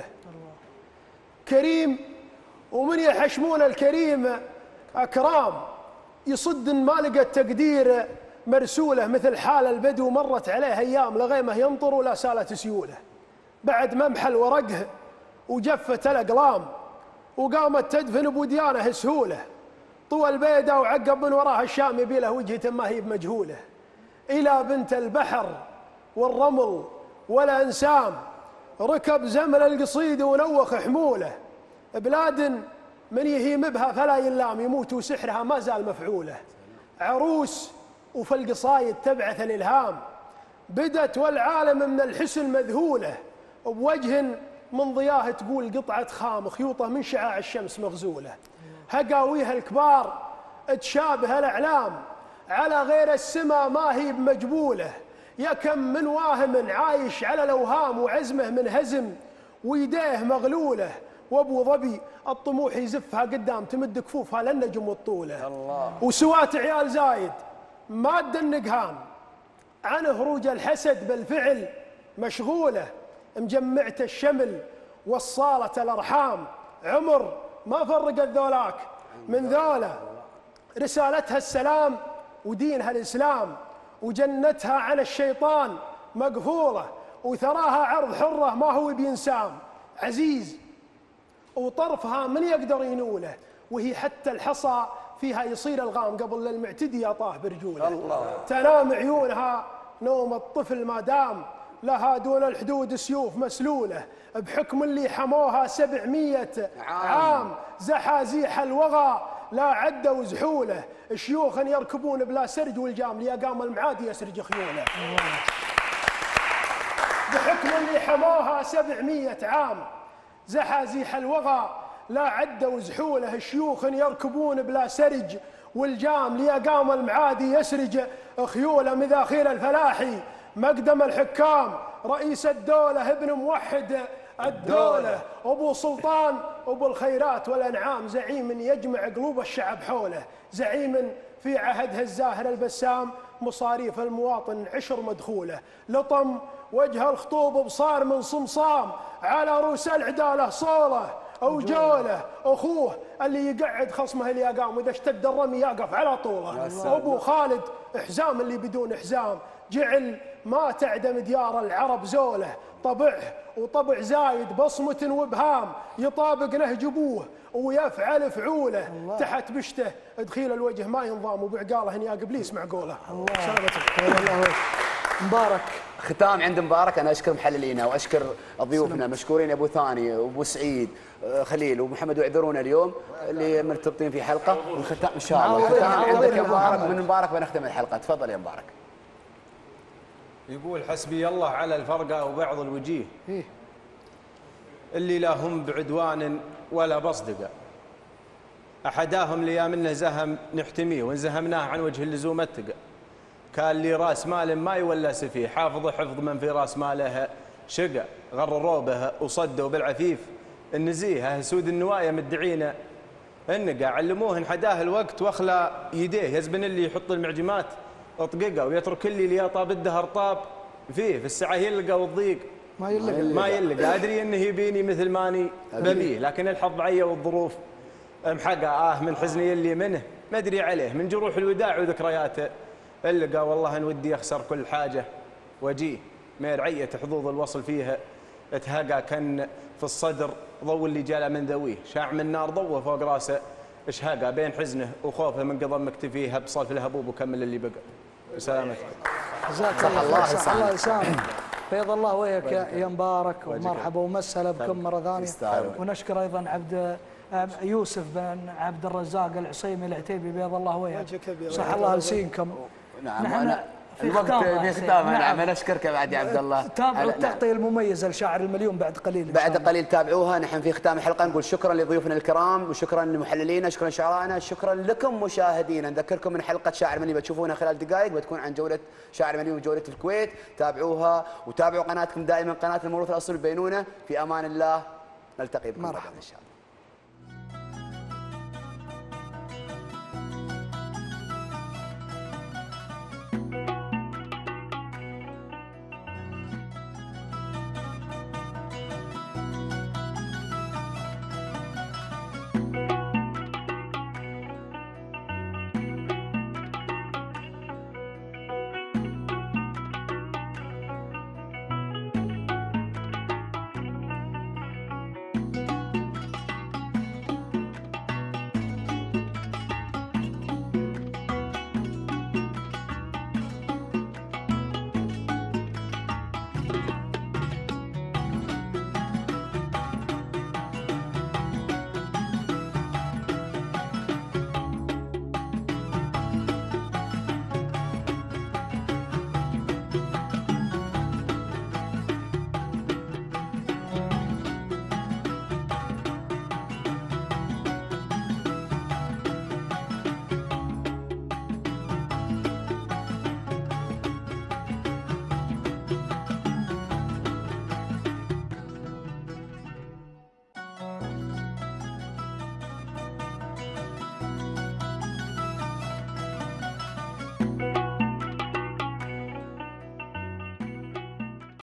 كريم ومن يحشمون الكريم اكرام، يصد ما لقى التقدير مرسوله، مثل حال البدو مرت عليه ايام لغيمه ينطر ولا سالت سيوله، بعد ممحل ورقه وجفت الاقلام، وقامت تدفن بوديانه سهوله، طوى البيدة وعقب من وراها الشام يبي له وجهة ما هي بمجهوله، إلى بنت البحر والرمل والأنسام، ركب زمن القصيد ونوخ حموله، بلاد من يهيم بها فلا يلام، يموت وسحرها ما زال مفعوله، عروس وفي القصايد تبعث الإلهام، بدت والعالم من الحسن مذهوله، بوجه من ضياه تقول قطعة خام، خيوطه من شعاع الشمس مغزوله، هقاويها الكبار تشابه الأعلام، على غير السما ما هي بمجبوله، يا كم من واهم عايش على الأوهام، وعزمه من هزم ويديه مغلوله، وابو ظبي الطموح يزفها قدام تمد كفوفها للنجم والطوله، وسوات عيال زايد ماد النقهام، عن هروج الحسد بالفعل مشغوله، مجمعة الشمل وصالة الأرحام، عمر ما فرقت ذولاك من ذولا، رسالتها السلام ودينها الإسلام، وجنتها عن الشيطان مقفولة، وثراها عرض حرة ما هو بينسام، عزيز وطرفها من يقدر ينوله، وهي حتى الحصى فيها يصير الغام قبل المعتدي يطاه برجوله، تنام عيونها نوم الطفل ما دام، لها دون الحدود سيوف مسلولة، بحكم اللي حموها 700 عام، زحازيح الوغى لا عدوا زحوله، شيوخا يركبون بلا سرج والجام، ليقام المعادي يسرج خيوله، بحكم اللي حموها 700 عام، زحازيح الوغى لا عدوا زحوله، شيوخ يركبون بلا سرج والجام، ليقام المعادي يسرج خيوله، مذاخيل الفلاحي مقدم الحكام، رئيس الدولة ابن موحد الدولة، أبو سلطان أبو الخيرات والأنعام، زعيم يجمع قلوب الشعب حوله، زعيم في عهده الزاهر البسام، مصاريف المواطن عشر مدخوله، لطم وجه الخطوب بصار من صمصام، على روس العدالة صولة أو جولة، أخوه اللي يقعد خصمه اللي يقام، وإذا اشتد الرمي يقف على طوله، أبو خالد حزام اللي بدون حزام، جعل ما تعدم ديار العرب زوله، طبعه وطبع زايد بصمة وبهام، يطابق نهج أبوه ويفعل فعوله، تحت بشته دخيل الوجه ما ينضام، وبعقاله يا قبليس معقوله. الله مبارك. ختام عند مبارك. انا اشكر محللينا واشكر ضيوفنا، مشكورين ابو ثاني وابو سعيد خليل ومحمد، واعذرونا اليوم اللي مرتبطين في حلقه، والختام ان شاء الله الختام عندك يا مبارك، من مبارك بنختم الحلقه. تفضل يا مبارك. يقول حسبي الله على الفرقة وبعض الوجيه اللي لا هم بعدوان ولا بصدقة، أحداهم ليا منه زهم نحتميه، وإن زهمناه عن وجه اللزوم اتقى، كان لي راس مال ما يولس فيه، حافظ حفظ من في راس ماله شقى، غرروا به وصدوا بالعفيف النزيه، سود النوايا مدعينا النقى، علموه انحداه الوقت واخلى يديه، يزبن اللي يحط المعجمات اطققه، ويترك اللي ليطا بالدهر طاب فيه، في الساعه يلقى والضيق ما يلقى، ادري انه يبيني مثل ماني ببيه، لكن الحظ عيا والظروف محقه، من حزني اللي منه ما ادري عليه، من جروح الوداع وذكرياته اللقى، والله ان ودي اخسر كل حاجه واجيه، ما رعيه حظوظ الوصل فيها اتهقى، كان في الصدر ضو اللي جاله من ذويه، شاع من نار ضوه فوق راسه اشهقى، بين حزنه وخوفه من قضم مكتفيه، بصلف الهبوب وكمل اللي بقى. بسلامتك. جزاك الله خير. الله يسامحك. بيض الله وجهك يا مبارك، ومرحبا ومسهلا بكم مره ثانيه. ونشكر ايضا عبد يوسف بن عبد الرزاق العصيمي العتيبي، بيض الله وجهك. صح الله لسينكم. نعم. الوقت في ختام. نعم انا اشكرك بعد يا عبد الله. تابعوا التغطيه المميزه لشاعر المليون بعد قليل. بعد قليل تابعوها. نحن في ختام الحلقه نقول شكرا لضيوفنا الكرام وشكرا لمحللينا، شكرا لشعرائنا، شكرا لكم مشاهدينا. نذكركم من حلقه شاعر المليون بتشوفونها خلال دقائق بتكون عن جوله شاعر المليون وجوله الكويت. تابعوها وتابعوا قناتكم دائما قناه الموروث الاصيل. بينونا في امان الله، نلتقي بكم ان شاء الله.